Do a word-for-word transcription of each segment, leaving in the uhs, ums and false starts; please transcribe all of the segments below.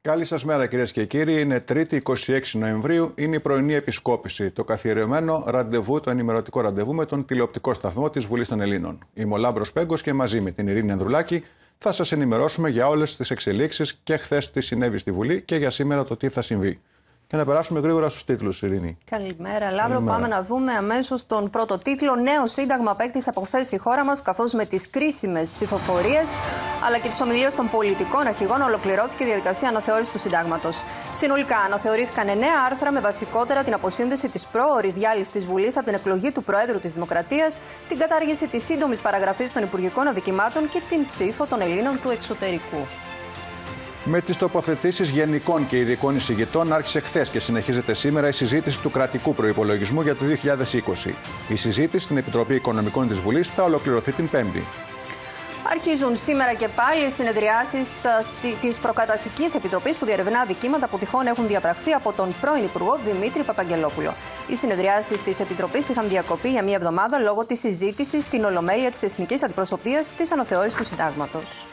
Καλή σας μέρα, κυρίες και κύριοι. Είναι Τρίτη, εικοστή έκτη Νοεμβρίου. Είναι η πρωινή επισκόπηση. Το καθιερωμένο ραντεβού, το ενημερωτικό ραντεβού με τον τηλεοπτικό σταθμό της Βουλής των Ελλήνων. Είμαι ο Λάμπρος Πέγκος και μαζί με την Ειρήνη Ανδρουλάκη θα σας ενημερώσουμε για όλες τις εξελίξεις και χθες τι συνέβη στη Βουλή και για σήμερα το τι θα συμβεί. Και να περάσουμε γρήγορα στους τίτλους, Ειρήνη. Καλημέρα, Λάμπρο. Πάμε να δούμε αμέσως τον πρώτο τίτλο. Νέο Σύνταγμα απέκτησε από χθες η χώρα μας, καθώς με τις κρίσιμες ψηφοφορίες αλλά και τις ομιλίες των πολιτικών αρχηγών ολοκληρώθηκε η διαδικασία αναθεώρησης του Συντάγματος. Συνολικά αναθεωρήθηκαν εννέα άρθρα με βασικότερα την αποσύνδεση της πρόωρης διάλυσης της Βουλής από την εκλογή του Προέδρου της Δημοκρατίας, την κατάργηση της σύντομης παραγραφής των υπουργικών αδικημάτων και την ψήφο των Ελλήνων του εξωτερικού. Με τις τοποθετήσεις γενικών και ειδικών εισηγητών άρχισε χθες και συνεχίζεται σήμερα η συζήτηση του κρατικού προϋπολογισμού για το δύο χιλιάδες είκοσι. Η συζήτηση στην Επιτροπή Οικονομικών της Βουλής θα ολοκληρωθεί την Πέμπτη. Αρχίζουν σήμερα και πάλι οι συνεδριάσεις της Προκαταρκτικής Επιτροπής που διερευνά δικήματα που τυχόν έχουν διαπραχθεί από τον πρώην Υπουργό Δημήτρη Παπαγγελόπουλο. Οι συνεδριάσεις της Επιτροπής είχαν διακοπεί για μία εβδομάδα λόγω της συζήτησης στην Ολομέλεια της Εθνικής Αντιπροσωπείας της αναθεώρησης του Συντάγματος.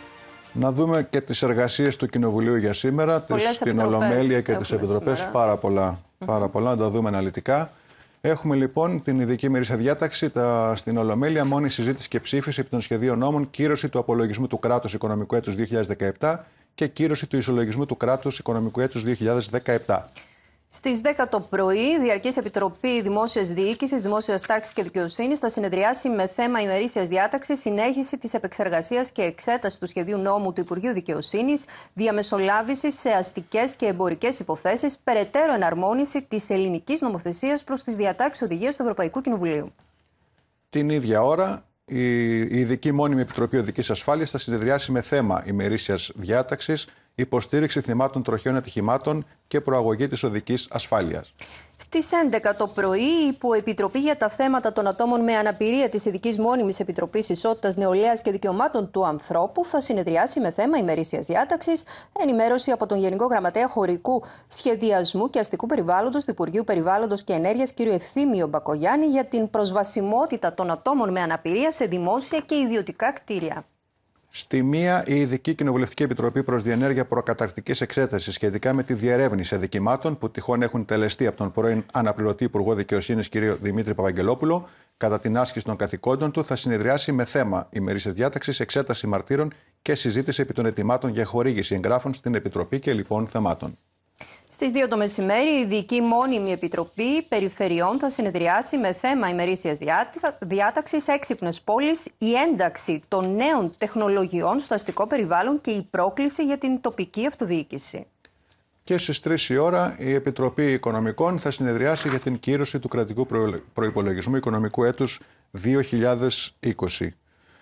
Να δούμε και τις εργασίες του Κοινοβουλίου για σήμερα, στην Ολομέλεια και τις Επιτροπές. Πάρα πολλά, πάρα πολλά, να τα δούμε αναλυτικά. Έχουμε λοιπόν την ειδική ημερήσια διάταξη τα, στην Ολομέλεια, μόνη συζήτηση και ψήφιση επί των σχεδίων νόμων, κύρωση του απολογισμού του κράτους οικονομικού έτους δύο χιλιάδες δεκαεπτά και κύρωση του ισολογισμού του κράτους οικονομικού έτους δύο χιλιάδες δεκαεπτά. Στις δέκα το πρωί, η Διαρκής Επιτροπή Δημόσιας Διοίκησης, Δημόσιας Τάξης και Δικαιοσύνης θα συνεδριάσει με θέμα ημερήσιας διάταξης συνέχιση της επεξεργασίας και εξέταση του σχεδίου νόμου του Υπουργείου Δικαιοσύνης, διαμεσολάβηση σε αστικές και εμπορικές υποθέσεις, περαιτέρω εναρμόνιση της ελληνικής νομοθεσίας προς τις διατάξεις οδηγίας του Ευρωπαϊκού Κοινοβουλίου. Την ίδια ώρα, η Ειδική Μόνιμη Επιτροπή Οδικής Ασφάλειας θα συνεδριάσει με θέμα ημερήσιας διάταξης, υποστήριξη θυμάτων τροχαίων ατυχημάτων και προαγωγή της οδικής ασφάλειας. Στις έντεκα το πρωί, η Υποεπιτροπή για τα θέματα των ατόμων με αναπηρία της Ειδικής Μόνιμης Επιτροπής Ισότητας, Νεολαίας και Δικαιωμάτων του Ανθρώπου θα συνεδριάσει με θέμα ημερήσιας διάταξης, ενημέρωση από τον Γενικό Γραμματέα Χωρικού Σχεδιασμού και Αστικού Περιβάλλοντος του Υπουργείου Περιβάλλοντος και Ενέργειας, κ. Ευθύμιο Μπακογιάννη, για την προσβασιμότητα των ατόμων με αναπηρία σε δημόσια και ιδιωτικά κτίρια. Στη μία, η Ειδική Κοινοβουλευτική Επιτροπή προς Διενέργεια Προκαταρκτικής Εξέτασης σχετικά με τη διερεύνηση αδικημάτων που τυχόν έχουν τελεστεί από τον πρώην αναπληρωτή Υπουργό Δικαιοσύνης κ. Δημήτρη Παπαγγελόπουλο κατά την άσκηση των καθηκόντων του, θα συνεδριάσει με θέμα ημερήσιας διάταξης, εξέταση μαρτύρων και συζήτηση επί των αιτημάτων για χορήγηση εγγράφων στην Επιτροπή και λοιπόν θεμάτων. Στις δύο το μεσημέρι, η Ειδική Μόνιμη Επιτροπή Περιφερειών θα συνεδριάσει με θέμα ημερήσιας διάταξης έξυπνες πόλεις, η ένταξη των νέων τεχνολογιών στο αστικό περιβάλλον και η πρόκληση για την τοπική αυτοδιοίκηση. Και στις τρεις η ώρα, η Επιτροπή Οικονομικών θα συνεδριάσει για την κύρωση του κρατικού προϋπολογισμού οικονομικού έτους δύο χιλιάδες είκοσι.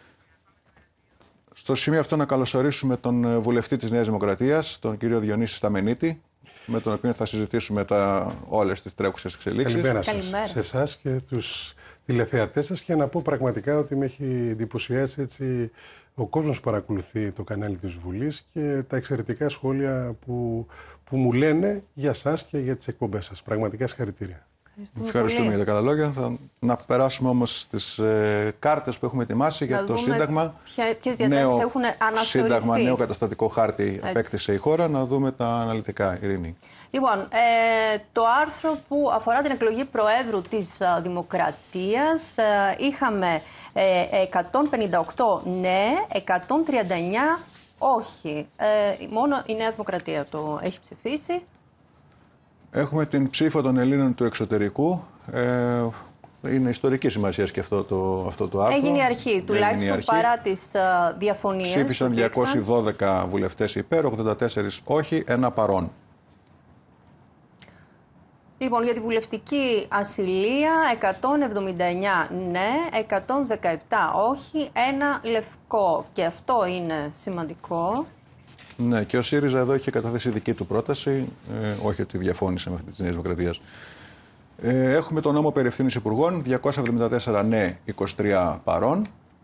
Στο σημείο αυτό να καλωσορίσουμε τον βουλευτή της Νέας Δημοκρατίας, τον κύριο Διονύση Σταμενίτη, με τον οποίο θα συζητήσουμε τα, όλες τις τρέχουσες εξελίξεις. Καλημέρα σας, σε εσάς και τους τηλεθεατές σας, και να πω πραγματικά ότι με έχει εντυπωσιάσει έτσι ο κόσμος που παρακολουθεί το κανάλι της Βουλής και τα εξαιρετικά σχόλια που, που μου λένε για σας και για τις εκπομπές σας. Πραγματικά συγχαρητήρια. Ευχαριστούμε, Ευχαριστούμε για τα καλά λόγια. Θα, να περάσουμε όμως στις ε, κάρτες που έχουμε ετοιμάσει για το Σύνταγμα. Ποιες διατάξεις έχουν αναθεωρηθεί. Σύνταγμα, νέο καταστατικό χάρτη Έτσι. απέκτησε η χώρα. Να δούμε τα αναλυτικά, Ειρήνη. Λοιπόν, ε, το άρθρο που αφορά την εκλογή Προέδρου της α, Δημοκρατίας, ε, είχαμε ε, εκατόν πενήντα οκτώ ναι, εκατόν τριάντα εννέα όχι. Ε, μόνο η Νέα Δημοκρατία το έχει ψηφίσει. Έχουμε την ψήφο των Ελλήνων του εξωτερικού. Ε, είναι ιστορική σημασία και αυτό το, αυτό το άρθρο. Έγινε η αρχή, τουλάχιστον η αρχή. Παρά τις uh, διαφωνίες. Ψήφισαν διακόσιοι δώδεκα βουλευτές υπέρ, ογδόντα τέσσερα όχι, ένα παρόν. Λοιπόν, για τη βουλευτική ασυλία, εκατόν εβδομήντα εννέα ναι, εκατόν δεκαεπτά όχι, ένα λευκό. Και αυτό είναι σημαντικό. Ναι, και ο ΣΥΡΙΖΑ εδώ είχε καταθέσει δική του πρόταση, ε, όχι ότι διαφώνησε με αυτή τη Νέα Δημοκρατία. Ε, έχουμε τον νόμο περί ευθύνης υπουργών, διακόσια εβδομήντα τέσσερα ναι, είκοσι τρία παρόν.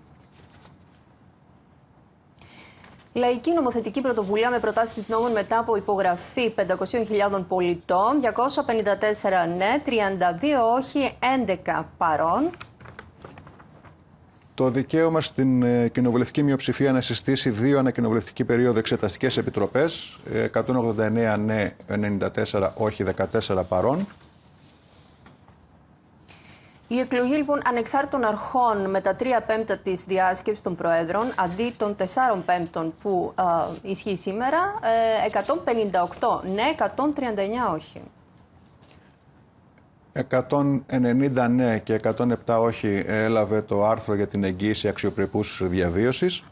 Λαϊκή νομοθετική πρωτοβουλία με προτάσεις νόμων μετά από υπογραφή πεντακόσιες χιλιάδες πολιτών, διακόσια πενήντα τέσσερα ναι, τριάντα δύο όχι, έντεκα παρόν. Το δικαίωμα στην κοινοβουλευτική μειοψηφία να συστήσει δύο ανακοινοβουλευτική περίοδο εξεταστικές επιτροπές, εκατόν ογδόντα εννέα ναι, ενενήντα τέσσερα όχι, δεκατέσσερα παρών. Η εκλογή λοιπόν ανεξάρτητων αρχών με τα τρία πέμπτα της διάσκεψης των Προέδρων αντί των τεσσάρων πέμπτων που α, ισχύει σήμερα, ε, εκατόν πενήντα οκτώ ναι, εκατόν τριάντα εννέα όχι. εκατόν ενενήντα ναι και εκατόν επτά όχι έλαβε το άρθρο για την εγγύηση αξιοπρεπούς διαβίωσης.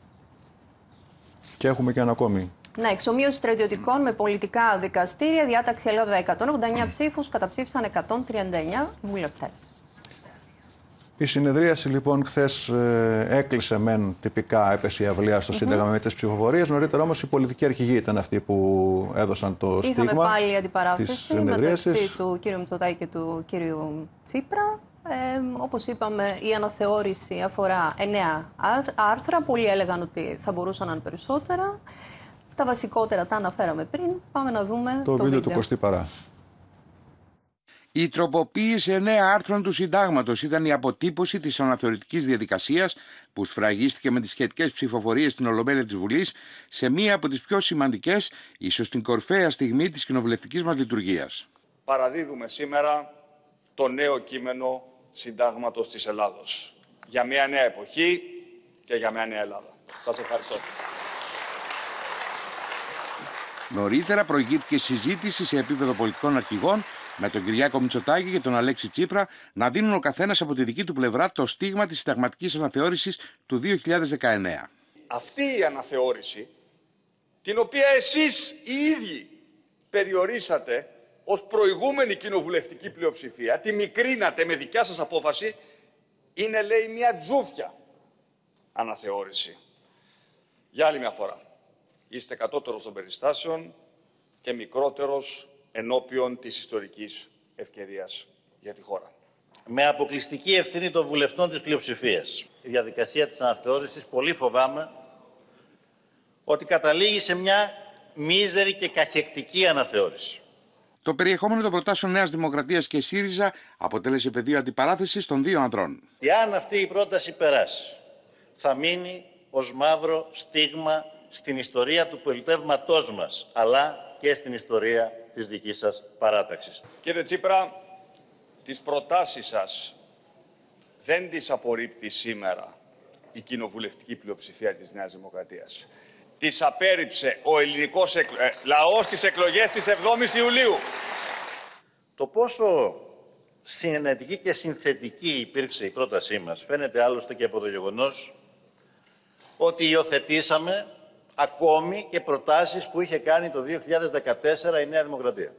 Και έχουμε και ένα ακόμη. Ναι, εξομοίωση στρατιωτικών με πολιτικά δικαστήρια. Διάταξη έλαβε εκατόν ογδόντα εννέα ψήφους, καταψήφισαν εκατόν τριάντα εννέα βουλευτές. Η συνεδρίαση λοιπόν χθες ε, έκλεισε μεν τυπικά, έπεσε η αυλαία στο mm-hmm. Σύνταγμα με τις ψηφοφορίες. Νωρίτερα όμως οι πολιτικοί αρχηγοί ήταν αυτοί που έδωσαν το Είχαμε στίγμα. Είχαμε πάλι αντιπαράθεση μεταξύ του κ. Μητσοτάκη και του κ. Τσίπρα. Ε, όπως είπαμε, η αναθεώρηση αφορά εννέα άρθρα. Πολλοί έλεγαν ότι θα μπορούσαν να είναι περισσότερα. Τα βασικότερα τα αναφέραμε πριν. Πάμε να δούμε το, το βίντεο, βίντεο του Κωστή Παρά. Η τροποποίηση εννέα άρθρων του Συντάγματος ήταν η αποτύπωση της αναθεωρητικής διαδικασίας που σφραγίστηκε με τις σχετικές ψηφοφορίες στην Ολομέλεια της Βουλής σε μία από τις πιο σημαντικές, ίσως την κορυφαία στιγμή της κοινοβουλευτικής μας λειτουργίας. Παραδίδουμε σήμερα το νέο κείμενο Συντάγματος της Ελλάδος για μια νέα εποχή και για μια νέα Ελλάδα. Σας ευχαριστώ. Νωρίτερα προηγήθηκε συζήτηση σε επίπεδο πολιτικών αρχηγών με τον Κυριάκο Μητσοτάκη και τον Αλέξη Τσίπρα να δίνουν ο καθένας από τη δική του πλευρά το στίγμα της συνταγματικής αναθεώρησης του δύο χιλιάδες δεκαεννέα. Αυτή η αναθεώρηση, την οποία εσείς οι ίδιοι περιορίσατε ως προηγούμενη κοινοβουλευτική πλειοψηφία, τη μικρίνατε με δικιά σας απόφαση, είναι, λέει, μια τζούφια αναθεώρηση. Για άλλη μια φορά, είστε κατώτερος των περιστάσεων και μικρότερος ενώπιον της ιστορικής ευκαιρίας για τη χώρα. Με αποκλειστική ευθύνη των βουλευτών της πλειοψηφίας, η διαδικασία της αναθεώρησης πολύ φοβάμαι ότι καταλήγει σε μια μίζερη και καχεκτική αναθεώρηση. Το περιεχόμενο των προτάσεων Νέας Δημοκρατίας και ΣΥΡΙΖΑ αποτέλεσε πεδίο αντιπαράθεσης των δύο ανδρών. Εάν αυτή η πρόταση περάσει, θα μείνει ως μαύρο στίγμα στην ιστορία του πολιτεύματός μας, αλλά και στην ιστορία της δικής σας παράταξης. Κύριε Τσίπρα, τις προτάσεις σας δεν τις απορρίπτει σήμερα η κοινοβουλευτική πλειοψηφία της Νέας Δημοκρατίας. Τις απέρριψε ο ελληνικός εκλο... ε, λαός στις εκλογές της εβδόμης Ιουλίου. Το πόσο συνενετική και συνθετική υπήρξε η πρότασή μας φαίνεται άλλωστε και από το γεγονός ότι υιοθετήσαμε ακόμη και προτάσεις που είχε κάνει το δύο χιλιάδες δεκατέσσερα η Νέα Δημοκρατία.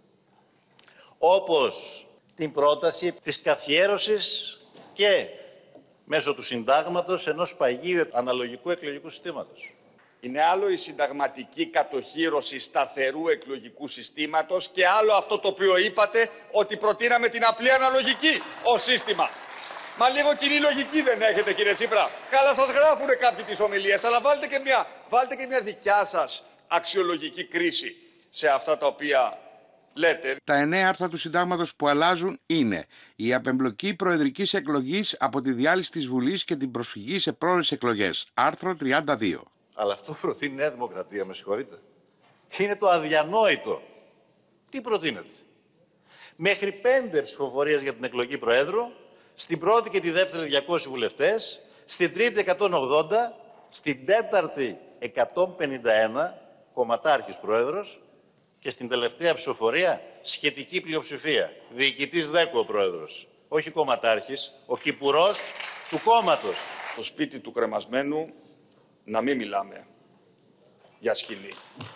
Όπως την πρόταση της καθιέρωσης και μέσω του συντάγματος ενός παγίου αναλογικού εκλογικού συστήματος. Είναι άλλο η συνταγματική κατοχύρωση σταθερού εκλογικού συστήματος και άλλο αυτό το οποίο είπατε ότι προτείναμε την απλή αναλογική ως σύστημα. Μα λίγο κοινή λογική δεν έχετε, κύριε Τσίπρα. Καλά σας γράφουνε κάποιοι τις ομιλίες, αλλά βάλτε και μια, βάλτε και μια δικιά σας αξιολογική κρίση σε αυτά τα οποία λέτε. Τα εννέα άρθρα του Συντάγματος που αλλάζουν είναι η απεμπλοκή προεδρικής εκλογής από τη διάλυση της Βουλής και την προσφυγή σε πρόορες εκλογές. Άρθρο τριάντα δύο. Αλλά αυτό προτείνει η Νέα Δημοκρατία, με συγχωρείτε. Είναι το αδιανόητο. Τι προτείνεται? Μέχρι πέντε ψηφοφορίες για την εκλογή Προέδρου, στην πρώτη και τη δεύτερη διακόσιοι βουλευτές, στην τρίτη εκατόν ογδόντα, στην τέταρτη εκατόν πενήντα ένα, κομματάρχης Πρόεδρος, και στην τελευταία ψηφοφορία σχετική πλειοψηφία. Διοικητής δέκου ο Πρόεδρος. Όχι κομματάρχης, ο κυπουρός του κόμματος. Στο σπίτι του κρεμασμένου να μην μιλάμε για σκηνή.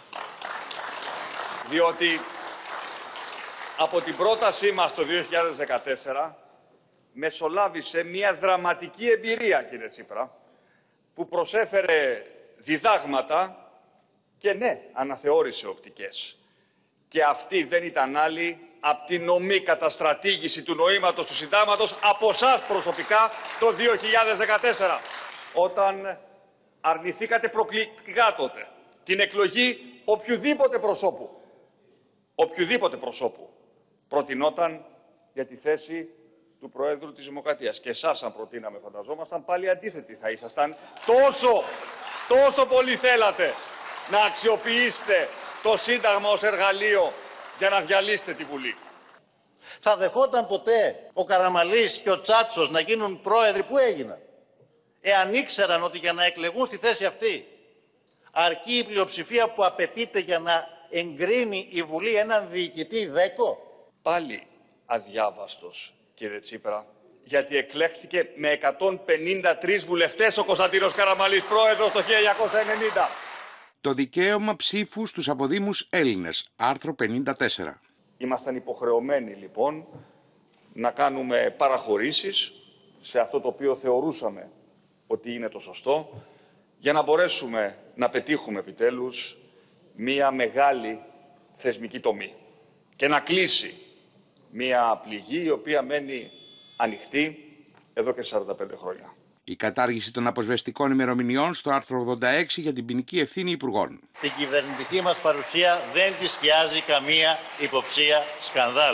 Διότι από την πρότασή μας το δύο χιλιάδες δεκατέσσερα μεσολάβησε μια δραματική εμπειρία, κύριε Τσίπρα, που προσέφερε διδάγματα και ναι, αναθεώρησε οπτικές. Και αυτή δεν ήταν άλλη από την νομή καταστρατήγηση του νοήματος του Συντάγματος από εσάς προσωπικά το δύο χιλιάδες δεκατέσσερα, όταν αρνηθήκατε προκλητικά τότε την εκλογή οποιουδήποτε προσώπου. Οποιουδήποτε προσώπου προτινόταν για τη θέση του Προέδρου της Δημοκρατίας. Και εσάς, αν προτείναμε, φανταζόμασταν, πάλι αντίθετοι θα ήσασταν. Τόσο, τόσο πολύ θέλατε να αξιοποιήσετε το Σύνταγμα ως εργαλείο για να διαλύσετε τη Βουλή. Θα δεχόταν ποτέ ο Καραμαλής και ο Τσάτσος να γίνουν πρόεδροι που έγιναν, εάν ήξεραν ότι για να εκλεγούν στη θέση αυτή αρκεί η πλειοψηφία που απαιτείται για να εγκρίνει η Βουλή έναν διοικητή δέκο? Πάλι αδιάβαστος, κύριε Τσίπρα, γιατί εκλέχθηκε με εκατόν πενήντα τρεις βουλευτές ο Κωνσταντίνος Καραμαλής, πρόεδρος το χίλια εννιακόσια ενενήντα. Το δικαίωμα ψήφου στους αποδήμους Έλληνες, άρθρο πενήντα τέσσερα. Ήμασταν υποχρεωμένοι, λοιπόν, να κάνουμε παραχωρήσεις σε αυτό το οποίο θεωρούσαμε ότι είναι το σωστό, για να μπορέσουμε να πετύχουμε επιτέλους μία μεγάλη θεσμική τομή και να κλείσει μία πληγή η οποία μένει ανοιχτή εδώ και σαράντα πέντε χρόνια. Η κατάργηση των αποσβεστικών ημερομηνιών στο άρθρο ογδόντα έξι για την ποινική ευθύνη υπουργών. Την κυβερνητική μας παρουσία δεν τη σκιάζει καμία υποψία σκανδάλου.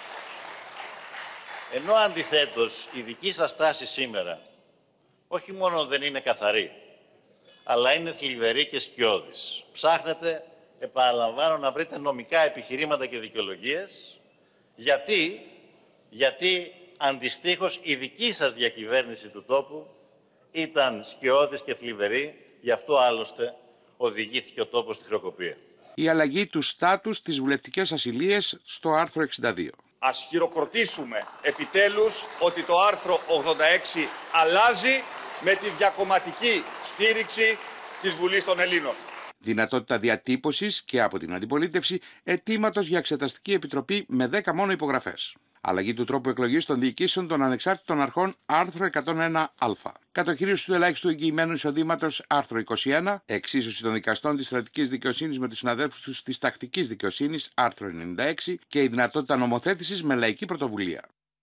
Ενώ αντιθέτως η δική σας στάση σήμερα όχι μόνο δεν είναι καθαρή, αλλά είναι θλιβερή και σκιώδης. Ψάχνετε, επαναλαμβάνω, να βρείτε νομικά επιχειρήματα και δικαιολογίες, γιατί, γιατί αντιστοίχως η δική σας διακυβέρνηση του τόπου ήταν σκιώδης και θλιβερή, γι' αυτό άλλωστε οδηγήθηκε ο τόπος στη χρεοκοπία. Η αλλαγή του στάτους στις βουλευτικές ασυλίες στο άρθρο εξήντα δύο. Ας χειροκροτήσουμε επιτέλους ότι το άρθρο ογδόντα έξι αλλάζει με τη διακομματική στήριξη της Βουλής των Ελλήνων. Δυνατότητα διατύπωσης και από την αντιπολίτευση αιτήματος για εξεταστική επιτροπή με δέκα μόνο υπογραφές. Αλλαγή του τρόπου εκλογής των διοικήσεων των ανεξάρτητων αρχών, άρθρο εκατόν ένα α. Κατοχήρωση του ελάχιστου εγγυημένου εισοδήματος, άρθρο είκοσι ένα. Εξίσωση των δικαστών της στρατιωτικής δικαιοσύνης με τους συναδέλφους τους της τακτικής δικαιοσύνης, άρθρο ενενήντα έξι. Και η δυνατότητα νομοθέτησης με λαϊκή πρωτοβουλία.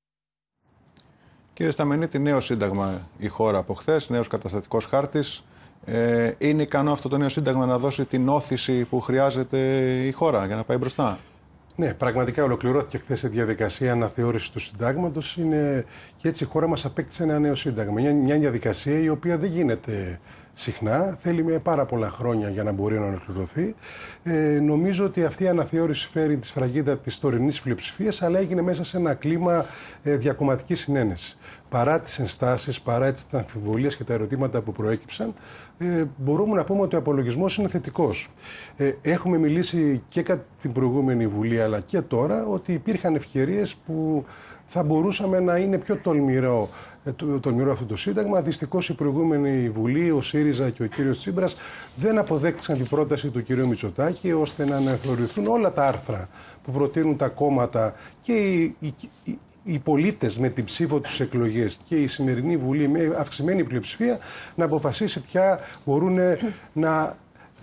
Κύριε Σταμενίτη, νέο σύνταγμα η χώρα από χθες, νέος καταστατικός χάρτης. Ε, είναι ικανό αυτό το νέο σύνταγμα να δώσει την όθηση που χρειάζεται η χώρα για να πάει μπροστά? Ναι, πραγματικά ολοκληρώθηκε χθες η διαδικασία αναθεώρησης του συντάγματος. Είναι... Και έτσι η χώρα μας απέκτησε ένα νέο σύνταγμα. Μια, μια διαδικασία η οποία δεν γίνεται συχνά, θέλει με πάρα πολλά χρόνια για να μπορεί να ολοκληρωθεί. Ε, νομίζω ότι αυτή η αναθεώρηση φέρει τη σφραγίδα της τωρινής πλειοψηφίας, αλλά έγινε μέσα σε ένα κλίμα ε, διακομματικής συνένεσης. Παρά τις ενστάσεις, παρά τις αμφιβολίες και τα ερωτήματα που προέκυψαν, ε, μπορούμε να πούμε ότι ο απολογισμός είναι θετικός. Ε, έχουμε μιλήσει και κατά την προηγούμενη Βουλή, αλλά και τώρα, ότι υπήρχαν ευκαιρίες που θα μπορούσαμε να είναι πιο τολμηρό, το, τολμηρό αυτό το σύνταγμα. Δυστυχώς η προηγούμενη Βουλή, ο ΣΥΡΙΖΑ και ο κύριος Τσίπρας δεν αποδέχτηκαν την πρόταση του κύριου Μητσοτάκη ώστε να αναθεωρηθούν όλα τα άρθρα που προτείνουν τα κόμματα και οι, οι, οι, οι πολίτες με την ψήφο τους εκλογές, και η σημερινή Βουλή με αυξημένη πλειοψηφία να αποφασίσει ποια μπορούν να,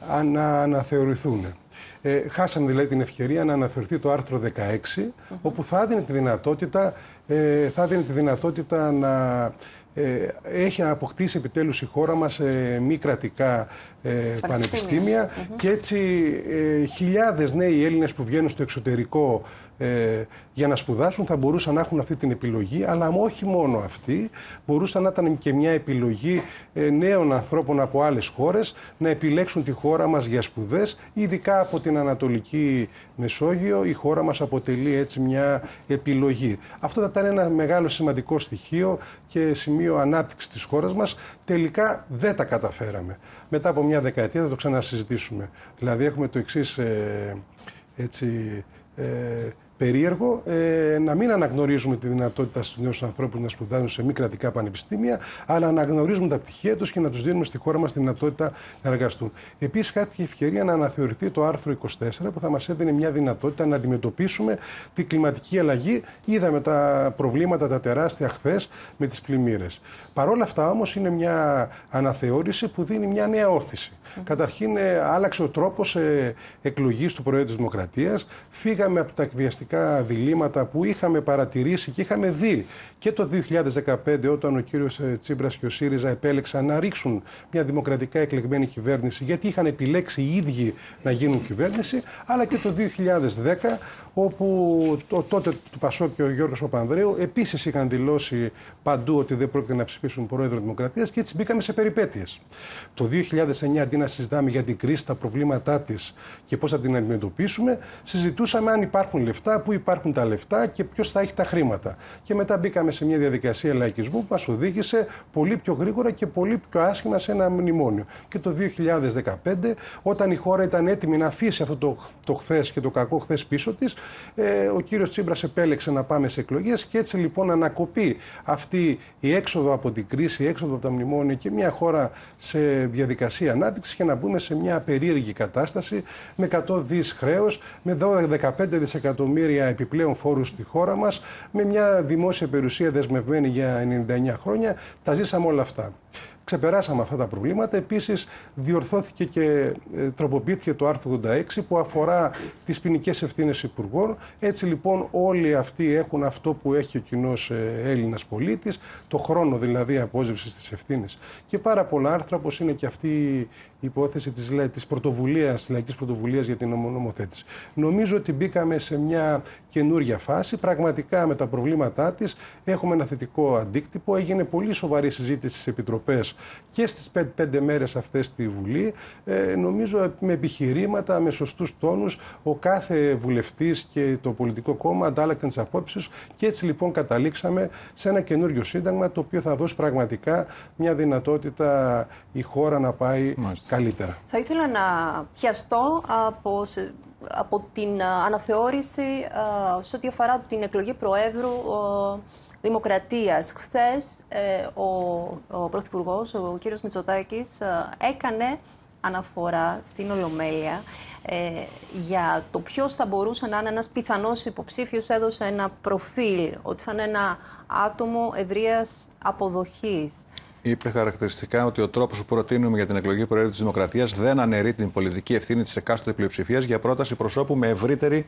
να αναθεωρηθούν. Ε, χάσαμε δηλαδή την ευκαιρία να αναφερθεί το άρθρο δεκαέξι, uh-huh. όπου θα έδινε τη δυνατότητα, ε, θα έδινε τη δυνατότητα να ε, έχει αποκτήσει επιτέλους η χώρα μας ε, μη κρατικά ε, πανεπιστήμια uh-huh. και έτσι ε, χιλιάδες νέοι Έλληνες που βγαίνουν στο εξωτερικό ε, για να σπουδάσουν θα μπορούσαν να έχουν αυτή την επιλογή, αλλά όχι μόνο αυτή, μπορούσαν να ήταν και μια επιλογή ε, νέων ανθρώπων από άλλες χώρες να επιλέξουν τη χώρα μας για σπουδές, ειδικά από την Ανατολική Μεσόγειο. Η χώρα μας αποτελεί έτσι μια επιλογή. Αυτό θα ήταν ένα μεγάλο σημαντικό στοιχείο και σημείο ανάπτυξης της χώρας μας. Τελικά δεν τα καταφέραμε. Μετά από μια δεκαετία θα το ξανασυζητήσουμε. Δηλαδή έχουμε το εξής ε, έτσι, ε, περίεργο, ε, να μην αναγνωρίζουμε τη δυνατότητα στους νέους ανθρώπους να σπουδάζουν σε μη κρατικά πανεπιστήμια, αλλά να αναγνωρίζουμε τα πτυχία τους και να τους δίνουμε στη χώρα μας τη δυνατότητα να εργαστούν. Επίσης, χάθηκε η ευκαιρία να αναθεωρηθεί το άρθρο είκοσι τέσσερα, που θα μας έδινε μια δυνατότητα να αντιμετωπίσουμε την κλιματική αλλαγή. Είδαμε τα προβλήματα τα τεράστια χθες με τις πλημμύρες. Παρ' όλα αυτά, όμως, είναι μια αναθεώρηση που δίνει μια νέα όθηση. Mm-hmm. Καταρχήν, ε, άλλαξε ο τρόπος ε, εκλογής του Προέδρου της Δημοκρατίας. Φύγαμε από τα εκβιαστικά πραγματικά διλήμματα που είχαμε παρατηρήσει και είχαμε δει και το δύο χιλιάδες δεκαπέντε, όταν ο κύριος Τσίπρας και ο ΣΥΡΙΖΑ επέλεξαν να ρίξουν μια δημοκρατικά εκλεγμένη κυβέρνηση, γιατί είχαν επιλέξει οι ίδιοι να γίνουν κυβέρνηση, αλλά και το δύο χιλιάδες δέκα, όπου το, τότε του Πασόκ και ο Γιώργος Παπανδρέου επίσης είχαν δηλώσει παντού ότι δεν πρόκειται να ψηφίσουν πρόεδρο Δημοκρατίας, και έτσι μπήκαμε σε περιπέτειες. Το δύο χιλιάδες εννιά, αντί να συζητάμε για την κρίση, τα προβλήματά της και πώς θα την αντιμετωπίσουμε, συζητούσαμε αν υπάρχουν λεφτά, πού υπάρχουν τα λεφτά και ποιος θα έχει τα χρήματα. Και μετά μπήκαμε σε μια διαδικασία λαϊκισμού που μας οδήγησε πολύ πιο γρήγορα και πολύ πιο άσχημα σε ένα μνημόνιο. Και το δύο χιλιάδες δεκαπέντε, όταν η χώρα ήταν έτοιμη να αφήσει αυτό το, το χθες και το κακό χθες πίσω της, ε, ο κύριος Τσίπρας επέλεξε να πάμε σε εκλογές, και έτσι λοιπόν ανακοπεί αυτή η έξοδο από την κρίση, η έξοδο από τα μνημόνια και μια χώρα σε διαδικασία ανάπτυξης, και να μπούμε σε μια περίεργη κατάσταση με εκατό δις χρέος, με δώδεκα με δεκαπέντε δισεκατομμύρια επιπλέον φόρους στη χώρα μας, με μια δημόσια περιουσία δεσμευμένη για ενενήντα εννιά χρόνια. Τα ζήσαμε όλα αυτά. Ξεπεράσαμε αυτά τα προβλήματα. Επίσης, διορθώθηκε και ε, τροποποιήθηκε το άρθρο ογδόντα έξι που αφορά τις ποινικές ευθύνες υπουργών. Έτσι λοιπόν όλοι αυτοί έχουν αυτό που έχει ο κοινός ε, Έλληνας πολίτης, το χρόνο δηλαδή απόσβεσης της ευθύνης. Και πάρα πολλά άρθρα, όπως είναι και αυτή η υπόθεση της, της πρωτοβουλίας, της λαϊκής πρωτοβουλίας για την νομοθέτηση. Νομίζω ότι μπήκαμε σε μια καινούργια φάση. Πραγματικά με τα προβλήματά της έχουμε ένα θετικό αντίκτυπο. Έγινε πολύ σοβαρή συζήτηση στις επιτροπές και στις πέντε, πέντε μέρες αυτές στη Βουλή. Ε, νομίζω με επιχειρήματα, με σωστούς τόνους, ο κάθε βουλευτής και το πολιτικό κόμμα αντάλλαξαν τις απόψεις, και έτσι λοιπόν καταλήξαμε σε ένα καινούριο σύνταγμα, το οποίο θα δώσει πραγματικά μια δυνατότητα η χώρα να πάει Μάλιστα. καλύτερα. Θα ήθελα να πιαστώ από, από την αναθεώρηση σε ό,τι αφορά την εκλογή Προέδρου Δημοκρατίας. Χθες ε, ο, ο Πρωθυπουργός, ο κύριος Μητσοτάκης, ε, έκανε αναφορά στην Ολομέλεια ε, για το ποιος θα μπορούσε να είναι ένας πιθανός υποψήφιος. Έδωσε ένα προφίλ, ότι θα είναι ένα άτομο ευρείας αποδοχής. Είπε χαρακτηριστικά ότι ο τρόπος που προτείνουμε για την εκλογή Προέδρου της Δημοκρατίας δεν αναιρεί την πολιτική ευθύνη της εκάστοτε πλειοψηφίας για πρόταση προσώπου με ευρύτερη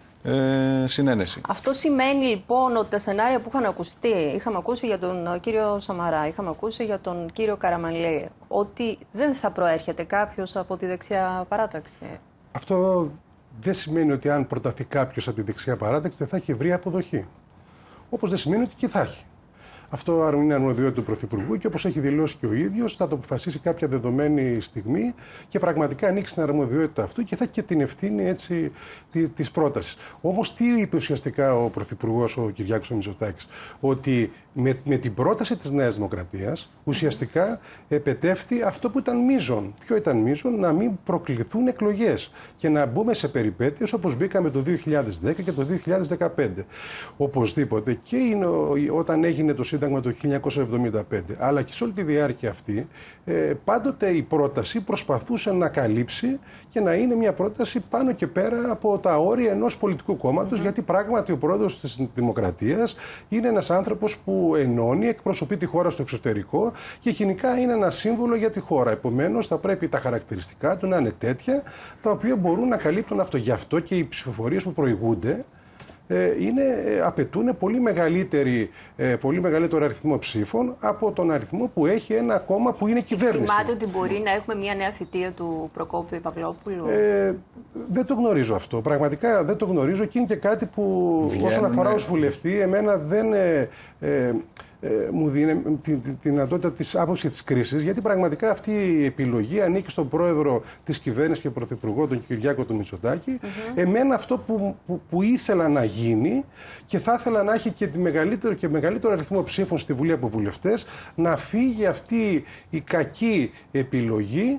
Ε, συνένεση. Αυτό σημαίνει λοιπόν ότι τα σενάρια που είχαν ακουστεί, είχαμε ακούσει για τον κύριο Σαμαρά, είχαμε ακούσει για τον κύριο Καραμανλή, ότι δεν θα προέρχεται κάποιος από τη δεξιά παράταξη. Αυτό δεν σημαίνει ότι αν προταθεί κάποιος από τη δεξιά παράταξη δεν θα έχει ευρεία αποδοχή. Όπως δεν σημαίνει ότι και θα έχει. Αυτό είναι αρμοδιότητα του Πρωθυπουργού, και όπως έχει δηλώσει και ο ίδιος, θα το αποφασίσει κάποια δεδομένη στιγμή και πραγματικά ανοίξει την αρμοδιότητα αυτού και θα έχει και την ευθύνη έτσι της πρότασης. Όμως τι είπε ουσιαστικά ο Πρωθυπουργός, ο Κυριάκος Μητσοτάκης? Ότι με, με την πρόταση της Νέας Δημοκρατίας ουσιαστικά επετεύχθη αυτό που ήταν μείζον. Ποιο ήταν μείζον? Να μην προκληθούν εκλογές και να μπούμε σε περιπέτειες όπως μπήκαμε το δύο χιλιάδες δέκα και το δύο χιλιάδες δεκαπέντε. Οπωσδήποτε, και είναι, όταν έγινε το Σύνταγμα το χίλια εννιακόσια εβδομήντα πέντε, αλλά και σε όλη τη διάρκεια αυτή, ε, πάντοτε η πρόταση προσπαθούσε να καλύψει και να είναι μια πρόταση πάνω και πέρα από τα όρια ενός πολιτικού κόμματος, mm-hmm. γιατί πράγματι ο πρόεδρος της Δημοκρατίας είναι ένας άνθρωπος που ενώνει, εκπροσωπεί τη χώρα στο εξωτερικό και γενικά είναι ένα σύμβολο για τη χώρα. Επομένως, θα πρέπει τα χαρακτηριστικά του να είναι τέτοια, τα οποία μπορούν να καλύπτουν αυτό. Γι' αυτό και οι ψηφοφορίες που προηγούνται Είναι, απαιτούν πολύ, μεγαλύτερη, πολύ μεγαλύτερο αριθμό ψήφων από τον αριθμό που έχει ένα κόμμα που είναι κυβέρνηση. Θυμάται ότι μπορεί να έχουμε μια νέα θητεία του Προκόπιου Παυλόπουλου? Ε, δεν το γνωρίζω αυτό. Πραγματικά δεν το γνωρίζω, και είναι και κάτι που Βγαίνουν, όσον αφορά ως βουλευτή, εμένα δεν ε, ε, ε, μου δίνει τη, τη, τη δυνατότητα της άποψης της κρίσης, γιατί πραγματικά αυτή η επιλογή ανήκει στον πρόεδρο της κυβέρνησης και πρωθυπουργό, τον Κυριάκο τον Μητσοτάκη. Mm-hmm. Εμένα αυτό που, που, που ήθελα να γίνει, και θα ήθελα να έχει και, τη μεγαλύτερο, και μεγαλύτερο αριθμό ψήφων στη Βουλή από βουλευτές, να φύγει αυτή η κακή επιλογή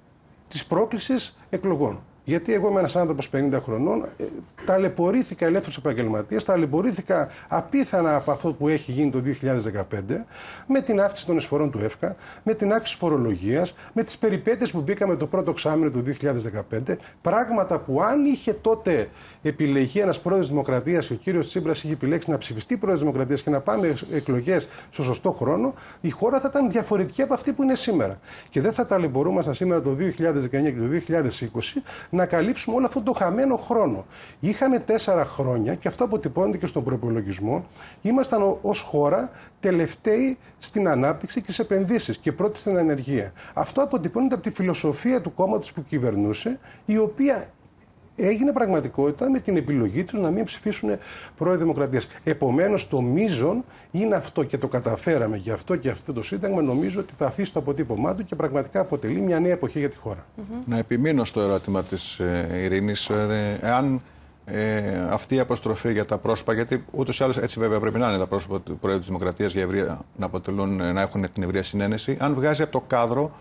της πρόκλησης εκλογών. Γιατί εγώ είμαι ένας άνθρωπος πενήντα χρονών, ταλαιπωρήθηκα ελεύθερος επαγγελματίας, ταλαιπωρήθηκα απίθανα από αυτό που έχει γίνει το δύο χιλιάδες δεκαπέντε, με την αύξηση των εισφορών του ΕΦΚΑ, με την αύξηση φορολογίας, με τις περιπέτειες που μπήκαμε το πρώτο εξάμηνο του δύο χιλιάδες δεκαπέντε, πράγματα που αν είχε τότε επιλεγεί ένας πρόεδρος της Δημοκρατίας, και ο κύριος Τσίπρας είχε επιλέξει να ψηφιστεί πρόεδρος της Δημοκρατίας και να πάμε εκλογές στο σωστό χρόνο, η χώρα θα ήταν διαφορετική από αυτή που είναι σήμερα. Και δεν θα ταλαιπωρούμασταν σήμερα το δύο χιλιάδες δεκαεννιά και το δύο χιλιάδες είκοσι να να καλύψουμε όλο αυτό το χαμένο χρόνο. Είχαμε τέσσερα χρόνια, και αυτό αποτυπώνεται και στον προϋπολογισμό, ήμασταν ως χώρα τελευταίοι στην ανάπτυξη και στις επενδύσεις και πρώτοι στην ανεργία. Αυτό αποτυπώνεται από τη φιλοσοφία του κόμματος που κυβερνούσε, η οποία έγινε πραγματικότητα με την επιλογή τους να μην ψηφίσουν πρόεδρο Δημοκρατίας. Επομένως, το μείζον είναι αυτό και το καταφέραμε. Γι' αυτό και αυτό το Σύνταγμα νομίζω ότι θα αφήσει το αποτύπωμά του και πραγματικά αποτελεί μια νέα εποχή για τη χώρα. Mm-hmm. Να επιμείνω στο ερώτημα της ε, Ειρήνης. Ε, εάν ε, αυτή η αποστροφή για τα πρόσωπα, γιατί ούτως ή άλλως έτσι βέβαια πρέπει να είναι τα πρόσωπα του Προέδρου της Δημοκρατίας για ευρεία, να, αποτελούν, να έχουν την ευρεία συνένεση, αν βγάζει από το κάδρο